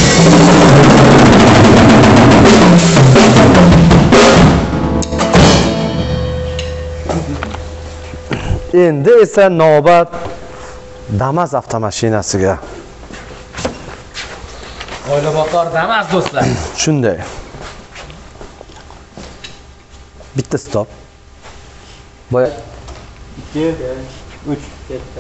Endi esa navbat Damas avtomashinasiga. Oilaboqar Damas do'stlar. Shunday. Bitta stop. Boya 2 3 ketdi.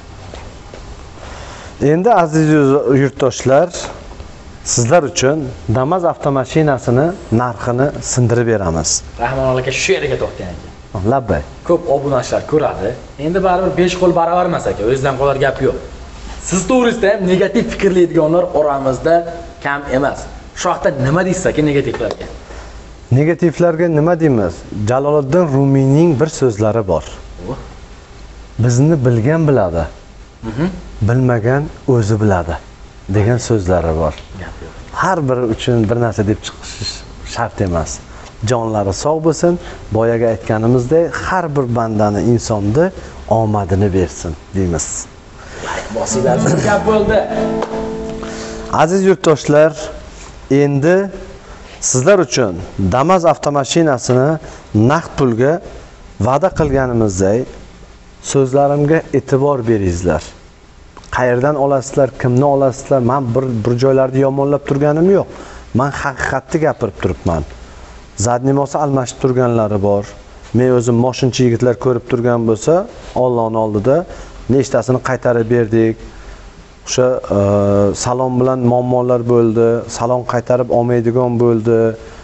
Endi aziz yurtdoshlar, sizlar uchun Damas avtomashinasini narxini sindirib beramiz. Rahmon aka shu yerga to'xtang aka. Labbay. Ko'p obunachilar ko'radi. Endi baribir 5 qo'l baravar emas aka, o'zidan qolar gap yo'q. Siz to'g'risida ham negativ fikrlaydiganlar oramizda kam emas. Shu haqda nima deysiz aka negativlarga? Negativlarga nima deymiz? Jaloliddin Rumiyning bir so'zlari bor. Bizni bilgan biladi. Bilmagan o'zi biladi degan so'zlari bor. Har biri uchun bir narsa deb chiqish shart emas. Jonlari sog' bo'lsin, boyaga aytganimizdek, har bir bandani insonni omadini bersin deymiz. Bosinglar gap bo'ldi. Aziz yurtdoshlar, endi sizlar uchun Damas avtomashinasini naqd pulga va'da qilganimizdek so'zlarimga e'tibor beringizlar. Qayerdan olasizlar, kimni olasizlar? Men bir joylarda yomonlab turganim yo'q. Men haqiqatni gapirib turibman. Zadnimosi almashib turganlari bor. Men o'zim moshinchi yigitlar ko'rib turgan bo'lsa, Allohning oldida nechtasini qaytarib berdik. O'sha salon bilan muammolar bo'ldi, salon qaytarib olmaydigan bo'ldi.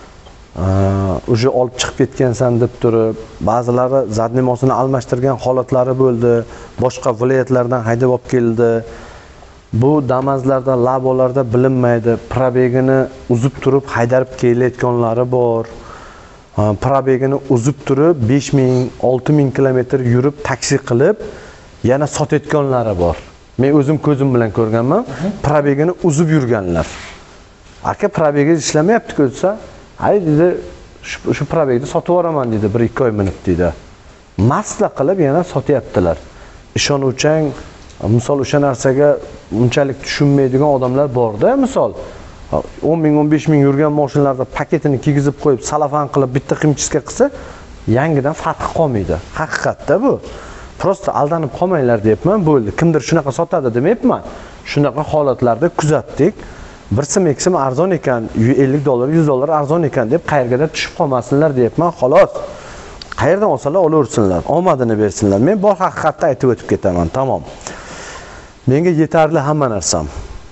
O'sha olib chiqib ketgansan deb turib, ba'zilari zadnimosini almashtirgan holatlari bo'ldi, boshqa viloyatlardan haydab olib keldi. Bu Damazlarda, labolarda bilinmaydi, probegini uzib turib haydab kelayotganlari bor. Probegini uzib turib 5000, 6000 kilometr yurib taksi qilib yana sotayotganlari bor. Men o'zim ko'zim bilan ko'rganman, probegini uzib yurganlar. Aka probegi ishlamayapti-ku desa, "Hay" dedi, "Shu probegni sotib yuboraman" dedi, 1-2 oy minib dedi. Masla qilib yana sotyaptilar. Ishonuvchan, misol o'sha narsaga unchalik tushunmaydigan odamlar bor-da, misol 10 ming, 15 ming yurgan mashinalarda paketini kiygizib qo'yib, salafan qilib bitta ximchiska qilsa, yangidan farqi qolmaydi. Haqiqatda bu. Prosta aldanib qolmanglar deyapman, bo'ldi. Kimdir shunaqa sotadi demayapman. Shunaqa holatlarda kuzatdik. Bir sim arzon ekan, $50, $100 arzon ekan deb qayergadir tushib qolmasinlar deyapman, xolos. Qayerdan olsalar olaversinlar, omadini bersinlar. Men bor haqiqatni aytib o'tib ketaman, tamom. Menga yetarli hamma narsam.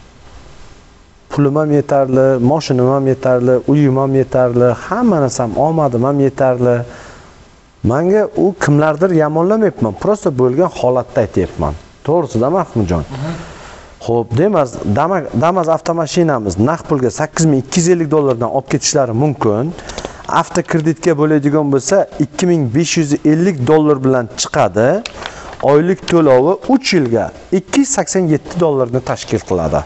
Pulim ham yetarli, mashinam ham yetarli, uyim ham yetarli, hamma narsam, omadim ham yetarli. Menga u kimlardir yomonlamayapman, prosta bo'lgan holatda aytayapman. To'g'risida Mahmudjon. Xo'p, demak, Damas avtomashinamiz naqd pulga $8250 dan olib ketishlari mumkin. Avtokreditga bo'ladigan bo'lsa $2550 bilan chiqadi. Oylik to'lovi 3 yilga $287 ni tashkil qiladi.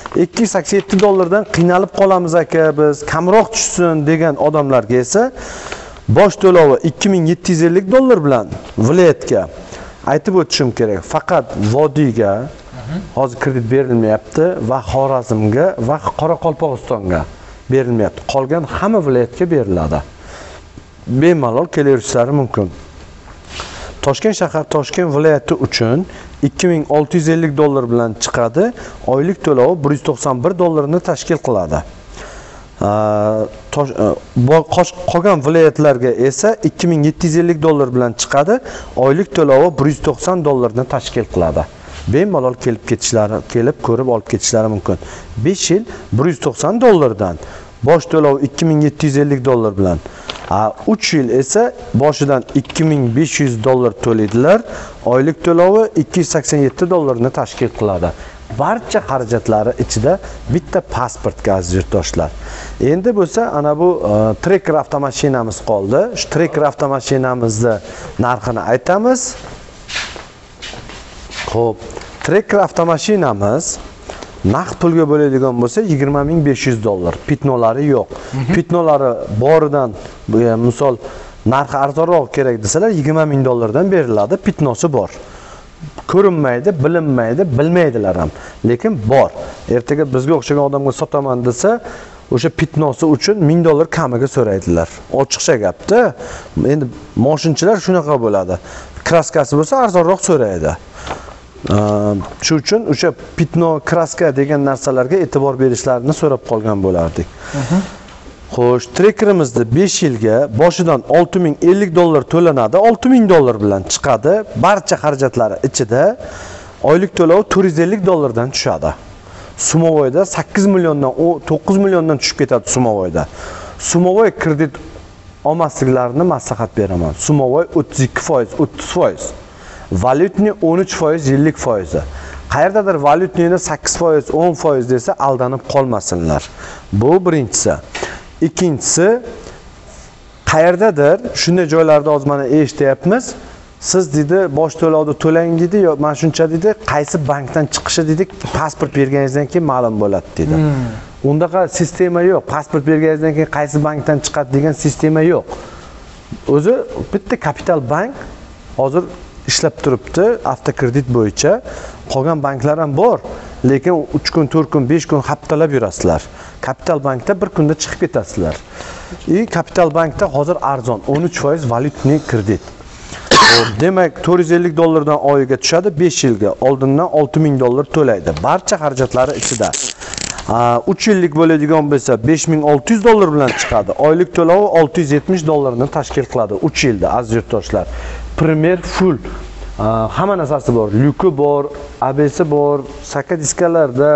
$287 dan qiynalib qolamiz aka, biz kamroq tushsin degan odamlarga esa bosh to'lovi $2750 bilan viloyatga aytib o'tishim kerak. Faqat Vodiyga hozir kredit berilmayapti va Xorazmga va Qoraqalpog'istonga berilmayapti. Qolgan hamma viloyatga beriladi. Bemalol kelaverishlari mumkin. Toshkent shahar, Toshkent viloyati uchun $2650 bilan chiqadi. Oylik to'lovi $191 ni tashkil qiladi. Qolgan viloyatlarga esa $2750 bilan chiqadi. Oylik to'lovi $190 ni tashkil qiladi. Bemalol kelib ko'rib olib ketishlari mumkin. 5 yil $190 dan, bosh to'lovi $2750 bilan. 3 yil esa boshidan $2500 to'laydilar. Oylik to'lovi $287 ni tashkil qiladi. Barcha xarajatlari ichida bitta pasportga aziz yurtdoshlar. Endi bo'lsa ana bu Tracker avtomashinamiz qoldi. Shu Tracker avtomashinamizni narxini aytamiz. Xo'p, Tracker avtomashinamiz naqd pulga bo'ladigan bo'lsa $20500. Pitnolari yo'q. Pitnolari boridan, misol narxi arzonroq kerak desalar $20000 dan beriladi. Pitnosi bor. Ko'rinmaydi, bilinmaydi, bilmaydilar ham. Lekin bor. Ertaga bizga o'xshagan odamga sotaman desa, o'sha pitnosi uchun $1000 kamiga so'raydilar. Ochiqcha gapda. Endi mashinchilar shunaqa bo'ladi. Kraskasi bo'lsa arzonroq so'raydi. Shu uchun o'sha pitno, kraska degan narsalarga e'tibor berishlarini so'rab qolgan bo'lardik. Xo'sh, trekerimizni 5 yilga boshidan 6050 dollar to'lanadi, 6000 dollar bilan chiqadi. Barcha xarajatlari ichida oylik to'lovi 450 dollardan tushadi. Sumovoyda 8 milliondan 9 milliondan tushib ketadi Sumovoyda. Sumovoy kredit olmasliklarini maslahat beraman. Sumovoy 32%, 30%. Valyutni 13% yillik foizi. Qayerdadir valyutnini 8%, 10% desa aldanib qolmasinlar. Bu birinchisi. Ikkinchisi, qayerdadir shunday joylarda hozir mana eshityapmiz. Siz dedi bosh to'lovni to'lang dedi, yo mana shuncha dedi, qaysi bankdan chiqishi dedik, pasport berganingizdan keyin ma'lum bo'ladi dedi. Undaqa sistema yo'q. Pasport berganingizdan keyin qaysi bankdan chiqadi degan sistema yo'q. O'zi bitta Kapital bank hozir ishlab turibdi avtokredit bo'yicha. Qolgan banklar ham bor, lekin 3 kun, 4 kun, 5 kun haftalab yurasizlar. Kapital bankda bir kunda chiqib ketasizlar. Kapital bankda hozir arzon 13% valyutni kredit. Demak 450 dollardan oyiga tushadi, 5 yilga oldindan 6000 dollar to'laydi. Barcha xarajatlari ichida. 3 yillik bo'ladigan bo'lsa 5600 dollar bilan chiqadi. Oylik to'lovi 670 dollarni tashkil qiladi 3 yilda aziz yurtdoshlar. Premier full hamma narsasi bor. Lyuki bor, ABS bor, saka diskalarda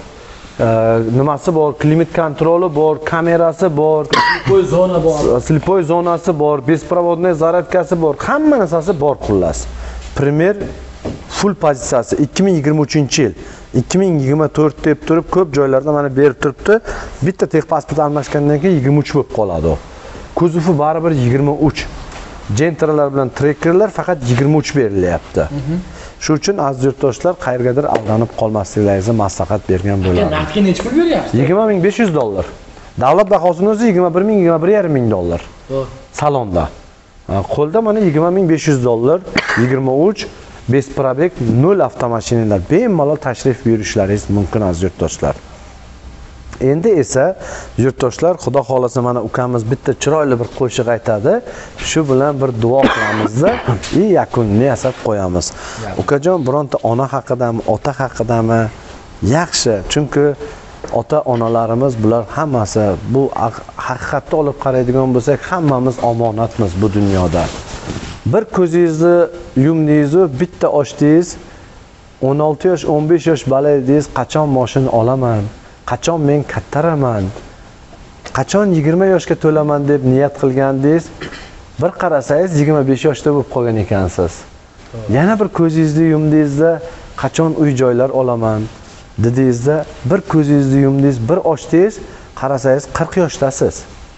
nimasi bor, klimat kontroli bor, kamerasi bor, Slipoy zona bor. Slipoy zonasi bor, besprovodniy zaryadkasi bor, hamma narsasi bor xullas. Premier full pozitsiyasi 2023-yil. 2024 deb turib ko'p joylarda mana berib turibdi. Bitta texpasport almashgandan keyin 23 bo'lib qoladi. Kuzovi baribir 23. Gentralar bilan trekerlar faqat 23 berilyapti. Shu uchun aziz yurtdoshlar qayergadir aldanib qolmasliklaringizni maslahat bergan bo'laman. Narxga necha pul beryapsiz? 20500 dollar. Davlat bahosini o'zi 21000, 21500 dollar. Salonda. Qo'lda mana 20500 dollar, 23 bez probek 0 avtomashinalar bemalol tashrif buyurishlaringiz mumkin aziz yurtdoshlar. Endi esa yurtdoshlar, xudo xolasa mana ukamiz bitta chiroyli bir qo'shiq aytadi. Shu bilan bir duo qilamizda, yakunni yasab qo'yamiz. Ukajon, bironta ona haqidami, ota haqidami? Yaxshi, chunki ota-onalarimiz bular hammasi bu haqiqatni olib qaraydigan bo'lsak, hammamiz omonatmiz bu dunyoda. Bir ko'zingizni yumdingiz, bitta ochdingiz, 16 yosh, 15 yosh bola edingiz, qachon mashina olaman? Qachon men kattaraman? Qachon 20 yoshga to'laman deb niyat qilgandingiz? Bir qarasangiz 25 yoshda bo'lib qolgan ekansiz. Yana bir ko'zingizni yumdingizda qachon uy joylar olaman dedingizda, bir ko'zingizni yumdingiz, bir ochdingiz, qarasangiz 40 yoshdasiz.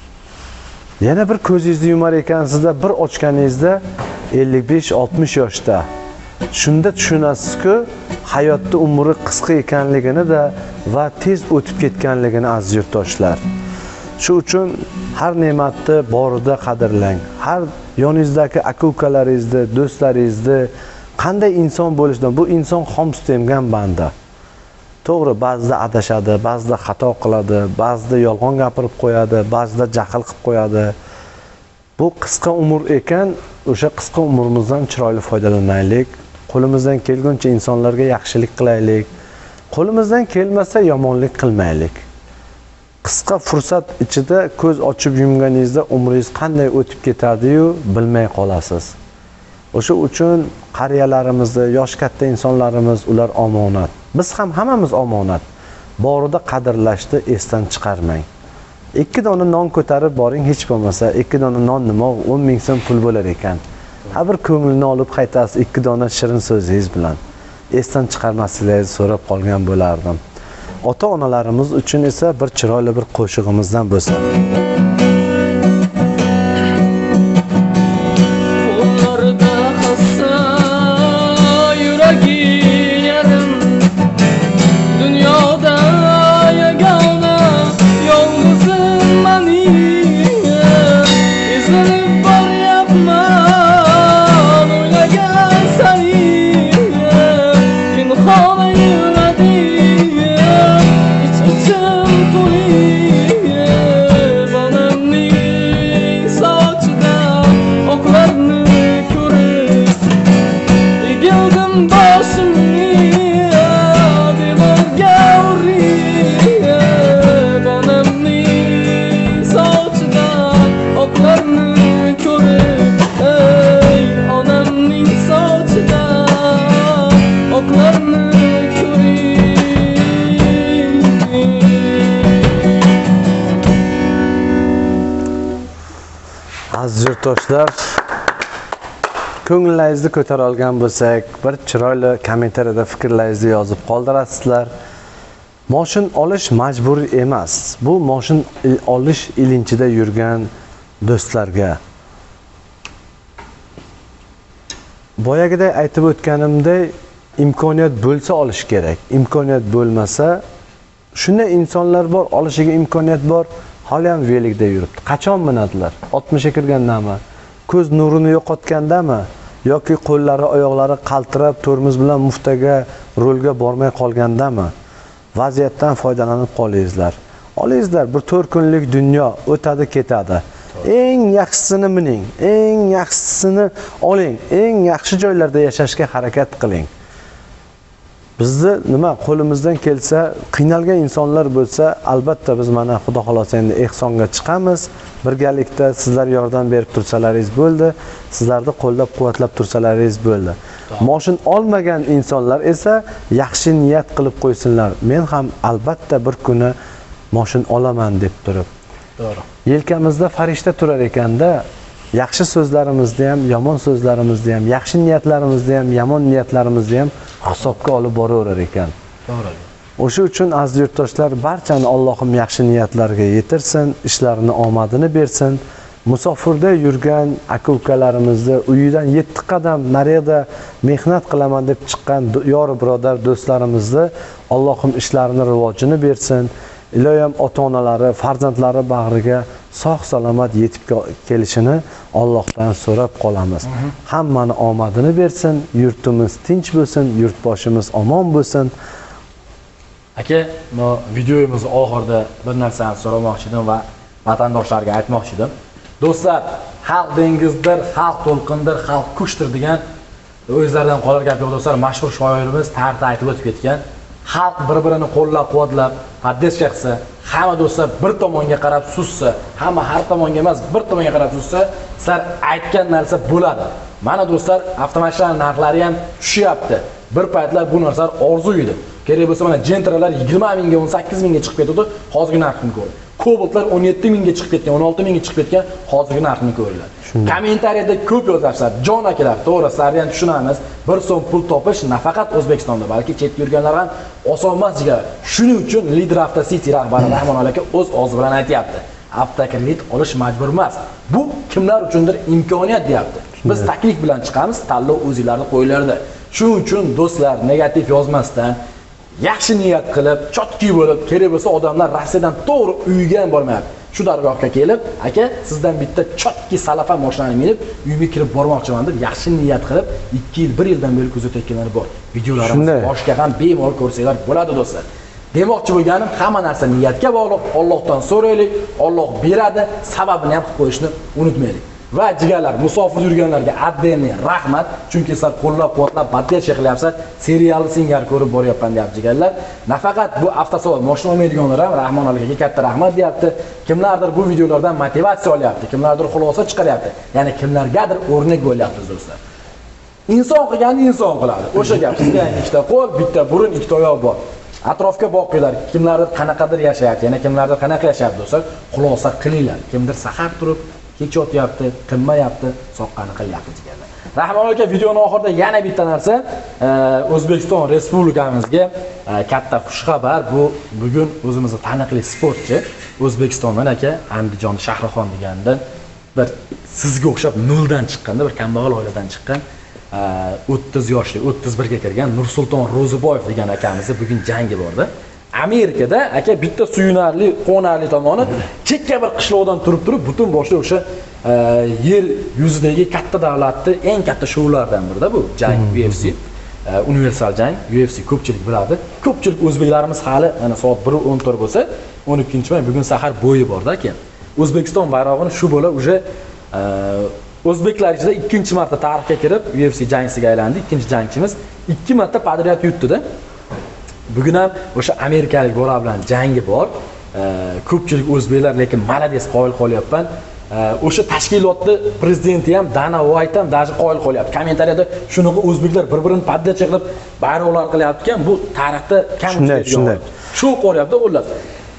Yana bir ko'zingizni yumar ekansizda, bir ochganingizda 55-60 yoshda. Shunda tushunasizki, hayotda umri qisqa ekanligini da va tez o'tib ketganligini aziz yurtdoshlar. Shu uchun har ne'matni borida qadrlang. Har yoningizdagi aka-ukalaringizni, do'stlaringizni qanday inson bo'lishidan, bu inson xomstemgan banda. To'g'ri, ba'zida adashadi, ba'zida xato qiladi, ba'zida yolg'on gapirib qo'yadi, ba'zida jahl qilib qo'yadi. Bu qisqa umr ekan, o'sha qisqa umrimizdan chiroyli foydalanaylik. Qo'limizdan kelguncha insonlarga yaxshilik qilaylik. Qo'limizdan kelmasa yomonlik qilmaylik. Qisqa fursat ichida ko'z ochib yumganingizda umringiz qanday o'tib ketadi-yu bilmay qolasiz. O'sha uchun qariyalarimizni, yosh katta insonlarimiz ular omonat. Biz ham hammamiz omonat. Borida qadrlashni esdan chiqarmang. 2 dona non ko'tarib boring, hech bo'lmasa 2 dona non nima, 10 ming so'm pul bo'lar ekan. Har bir ko'ngilni olib qaytasiz 2 dona shirin so'zingiz bilan. Esdan chiqarmasligingizni so'rab qolgan bo'lardim. Ota-onalarimiz uchun esa bir chiroyli bir qo'shig'imizdan bo'lsa. Bana yurtdoshlar, ko'nglingizni ko'tara olgan bo'lsak, bir chiroyli kommentariyada fikrlaringizni yozib qoldirasizlar. Mashin olish majburiy emas. Bu mashin olish ilinchida yurgan do'stlarga. Boyagiday aytib o'tganimdek, imkoniyat bo'lsa olish kerak. Imkoniyat bo'lmasa, shunday insonlar bor, olishiga imkoniyat bor, hali ham velikda yuribdi. Qachon minadilar? 60 ga kirgandami? Ko'z nurini yo'qotgandami? Yoki qo'llari, oyoqlari qaltirab, tormoz bilan muftaga, rolga bormay qolgandami? Vaziyatdan foydalanib qolingizlar. Olingizlar, bir 4 kunlik dunyo o'tadi, ketadi. Eng yaxshisini mining, eng yaxshisini oling, eng yaxshi joylarda yashashga harakat qiling. Bizni nima qo'limizdan kelsa, qiynalgan insonlar bo'lsa, albatta biz mana Xudo xolosa endi ehsonga chiqamiz. Birgalikda sizlar yordam berib tursalaringiz bo'ldi, sizlarni qo'llab-quvvatlab tursalaringiz bo'ldi. Mashin olmagan insonlar esa yaxshi niyat qilib qo'ysinlar. Men ham albatta bir kuni mashin olaman deb turib. To'g'ri. Yelkamizda farishta turar ekanda, yaxshi so'zlarimizni ham, yomon so'zlarimizni ham, yaxshi niyatlarimizni ham, yomon niyatlarimizni ham hisobga olib boraverar ekan. To'g'ri. O'sha uchun aziz yurtdoshlar, barchani Allohim yaxshi niyatlarga yetirsin, ishlarini omadini bersin. Musofirda yurgan aka-ukalarimizni uyidan 7 qadam narida mehnat qilaman deb chiqqan yor birodar do'stlarimizni Allohim ishlarini rivojini bersin. Iloyim ota-onalari, farzandlari bag'riga sog' salomat yetib kelishini Allohdan so'rab qolamiz. Hammani omadini bersin, yurtimiz tinch bo'lsin, yurtboshimiz omon bo'lsin. Aka, bu videomiz oxirida bir narsani so'ramoqchi edim va vatandoshlarga aytmoqchi edim. Do'stlar, xalq dengizdir, xalq to'lqindir, xalq kuchdir degan o'zlaridan qolar gap yo'q do'stlar. Mashhur shoirimiz tarixda aytib o'tib ketgan. Xalq bir-birini qo'llab-quvvatlab, poddeska qilsa, hamma do'stlar bir tomonga qarab sussa, hamma har tomonga emas, bir tomonga qarab sussa, sizlar aytgan narsa bo'ladi. Mana do'stlar, avtomashinalar narxlari ham tushyapti. Bir paytlar bu narsalar orzu edi. Kerak bo'lsa mana Gentralar 20 mingga, 18 mingga chiqib ketdi, hozirgi narxini ko'ring. Cobaltlar 17 mingga chiqib ketgan, 16 mingga chiqib ketgan, hozirgi narxini ko'ringlar. Kommentariyada ko'p yozasizlar. Jon akalar, to'g'ri, sizlarni ham tushunamiz. 1 so'm pul topish nafaqat O'zbekistonda, balki chet yurganlar ham oson emas jigar. Shuning uchun Leader Auto City rahbari Rahmon aka o'z og'zi bilan aytayapti. Avtokalit olish majbur emas. Bu kimlar uchundir imkoniyat deyapti. Biz taklif bilan chiqamiz, tanlov o'zingizlarning qo'yinglarda. Shuning uchun do'stlar, negativ yozmasdan, yaxshi niyat qilib, chotki bo'lib, kerak bo'lsa odamlar Rossiyadan to'g'ri uyiga ham bormayapti. Shu dargohga kelib, aka, sizdan bitta chotki salafa mashinani minib, uyimga kirib bormoqchiman deb yaxshi niyat qilib, 2 yil, 1 yildan beri kuzatayotganlar bor. Videolarimiz boshqa ham bemalol ko'rsanglar bo'ladi do'stlar. Demoqchi bo'lganim, hamma narsa niyatga bog'liq. Allohdan so'raylik, Alloh beradi, sababini ham qilib qo'yishni unutmaylik. Va jigarlar, musofir yurganlarga addenli rahmat, chunki sizlar qo'llab-quvvatlab poddeska qilyapsizlar, serialni singari ko'rib boryapman deyapti jigarlar. Nafaqat bu avtosavod mashina olmaydiganlar ham Rahmon akaga katta rahmat deyapti. Kimlardir bu videolardan motivatsiya olyapti, kimlardir xulosa chiqaryapti. Ya'ni kimlargadir o'rnak bo'lyapmiz do'stlar. Inson qilganni inson qiladi. O'sha gap, sizga ikkita qo'l, bitta burun, ikkita oyoq bor. Atrofga boqinglar, kimlardir qanaqadir yashayapti, yana kimlardir qanaqa yashayapti do'stlar, xulosa qilinglar. Kimdir sahar turib kech yotyapti, qilmayapti, soqqani qilyapti deganlar. Rahmon aka, videoning oxirida yana bitta narsa, O'zbekiston Respublikamizga katta xushxabar. Bu bugun o'zimizning taniqli sportchi O'zbekistondan aka Andijon Shahrixon degandan bir sizga o'xshab noldan chiqqanda, bir kambag'al oiladan chiqqan 30 yoshli, 31 ga kirgan Nursulton Ro'ziboyev degan akamizni bugun jangi bordi. Amerikada aka bitta suyunarli, qonarli tomoni chekka bir qishloqdan turib butun boshli o'sha yer yuzidagi katta davlatning eng katta shoulardan birida bu jang UFC, universal jang, UFC ko'pchilik biladi. Ko'pchilik o'zbeklarimiz hali mana soat 1:14 bo'lsa, 12-may bugun sahar bo'yi borda aka. O'zbekiston bayrog'ini shu bola уже o'zbeklar ichida ikkinchi marta tarixga kirib UFC jangchisiga aylandi. Ikkinchi jangchimiz 2 marta podriyad yutdi-da. Bugun ham o'sha amerikalik bola bilan jangi bor. Ko'pchilik o'zbeklar lekin malades qoyil qolyapman. O'sha tashkilotning prezidenti ham Dana White ham даже qoyil qolyapti. Kommentariyada shunaqa o'zbeklar bir-birini podda chiqib bayroqlar qilyapti-kan, bu tarixda kam uchraydigan. Shu qo'ryapti xullas.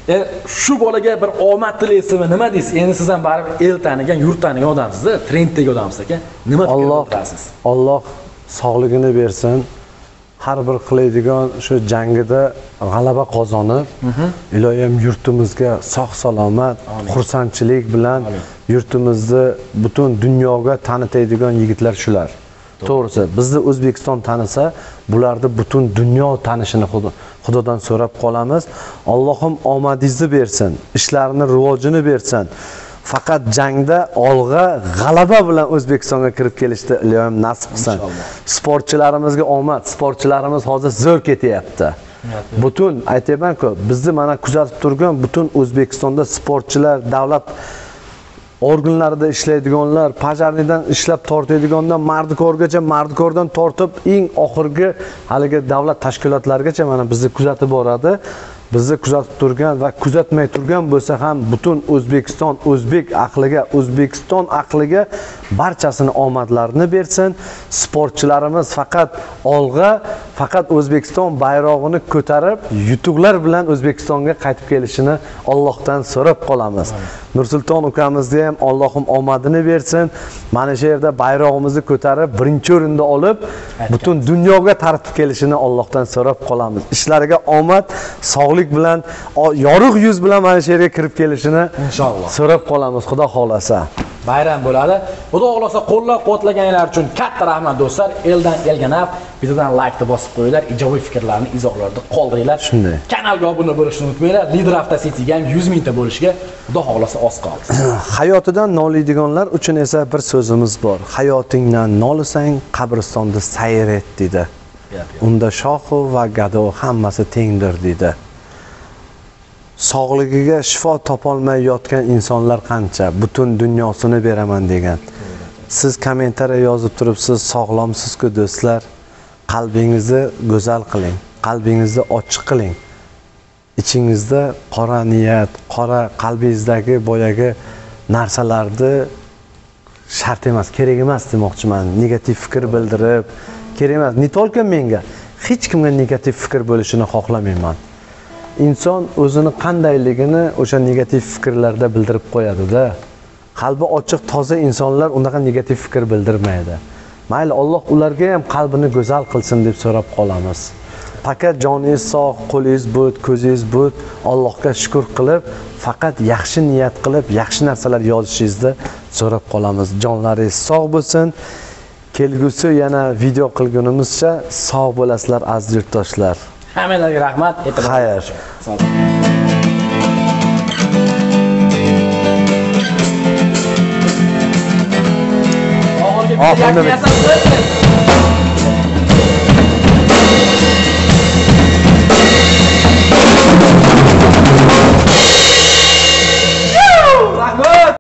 Shu bolaga bir omad tilaysizmi, nima deysiz? Endi siz ham baribir el tanigan, yurt tanigan odamsiz, trenddagi odamsiz ekan. Nima fikr bildirasiz? Alloh sog'ligini bersin. Har bir qiladigan shu jangida g'alaba qozonib, iloyim yurtimizga sog' salomat, xursandchilik bilan yurtimizni butun dunyoga tanitadigan yigitlar shular. To'g'risi, bizni O'zbekiston tanisa, bularni butun dunyo tanishini Xudodan so'rab qolamiz. Allohim omadingizni bersin, ishlarini rivojini bersin. Faqat jangda olg'a g'alaba bilan O'zbekistonga kirib kelishni iloyim nasib qilsin. Sportchilarimizga omad. Sportchilarimiz hozir zo'r ketyapti. Butun aytayman-ku, bizni mana kuzatib turgan butun O'zbekistonda sportchilar, davlat organlarida ishlaydiganlar, pajarnidan ishlab tortadigandan mardikorgacha, mardikordan tortib eng oxirgi haligi davlat tashkilotlarigacha mana bizni kuzatib boradi. Bizni kuzatib turgan va kuzatmay turgan bo'lsa ham butun O'zbekiston, o'zbek aqliga, O'zbekiston aqliga barchasini omadlarini bersin. Sportchilarimiz faqat olg'a, faqat O'zbekiston bayrog'ini ko'tarib, yutuqlar bilan O'zbekistonga qaytib kelishini Allohdan so'rab qolamiz. Nursulton ukamizni ham Allohim omadini bersin. Mana shu yerda bayrog'imizni ko'tarib, birinchi o'rinda olib, butun dunyoga tartib kelishini Allohdan so'rab qolamiz. Ishlariga omad, sog'lik bilan, yorug' yuz bilan mana shu yerga kirib kelishini inshaalloh so'rab qolamiz, Xudo xolasa. Bayram bo'ladi. Xudo xolasa qo'llab-quvvatlaganlar uchun katta rahmat do'stlar. Eldan elga naf. Videodan like-ni bosib qo'yinglar, ijobiy fikrlarni, izohlarni qoldiringlar. Shunday. Kanalga obuna bo'lishni unutmanglar. Lider Avtositiga ham 100 mingta bo'lishiga Xudo xolasa oz qoldi. Hayotidan noliydiganlar uchun esa bir so'zimiz bor. Hayotingdan nolisang, qabristonda sayr et dedi. Unda shoxu va gado hammasi tengdir dedi. Sog'ligiga shifo topolmay yotgan insonlar qancha, butun dunyosini beraman degan. Siz kommentariya yozib turibsiz, sog'lomsiz-ku do'stlar. Qalbingizni go'zal qiling, qalbingizni ochiq qiling. Ichingizda qora niyat, qora qalbingizdagi boyagi narsalarni shart emas, kerak emas demoqchiman. Negativ fikr bildirib, kerak emas. Ne tolka menga hech kimga negativ fikr bo'lishini xohlamayman. Inson o'zini qandayligini o'sha negativ fikrlarda bildirib qo'yadi-da. Qalbi ochiq, toza insonlar unaqa negativ fikr bildirmaydi. Mayli, Alloh ularga ham qalbini go'zal qilsin deb so'rab qolamiz. Faqat joningiz sog', qo'lingiz but, ko'zingiz but, Allohga shukr qilib, faqat yaxshi niyat qilib, yaxshi narsalar yozishingizni so'rab qolamiz. Jonlaringiz sog' bo'lsin. Kelgusi yana video qilgunimizcha sog' bo'lasizlar aziz yurtdoshlar. Hammalarga rahmat. Xayr. Oxirgi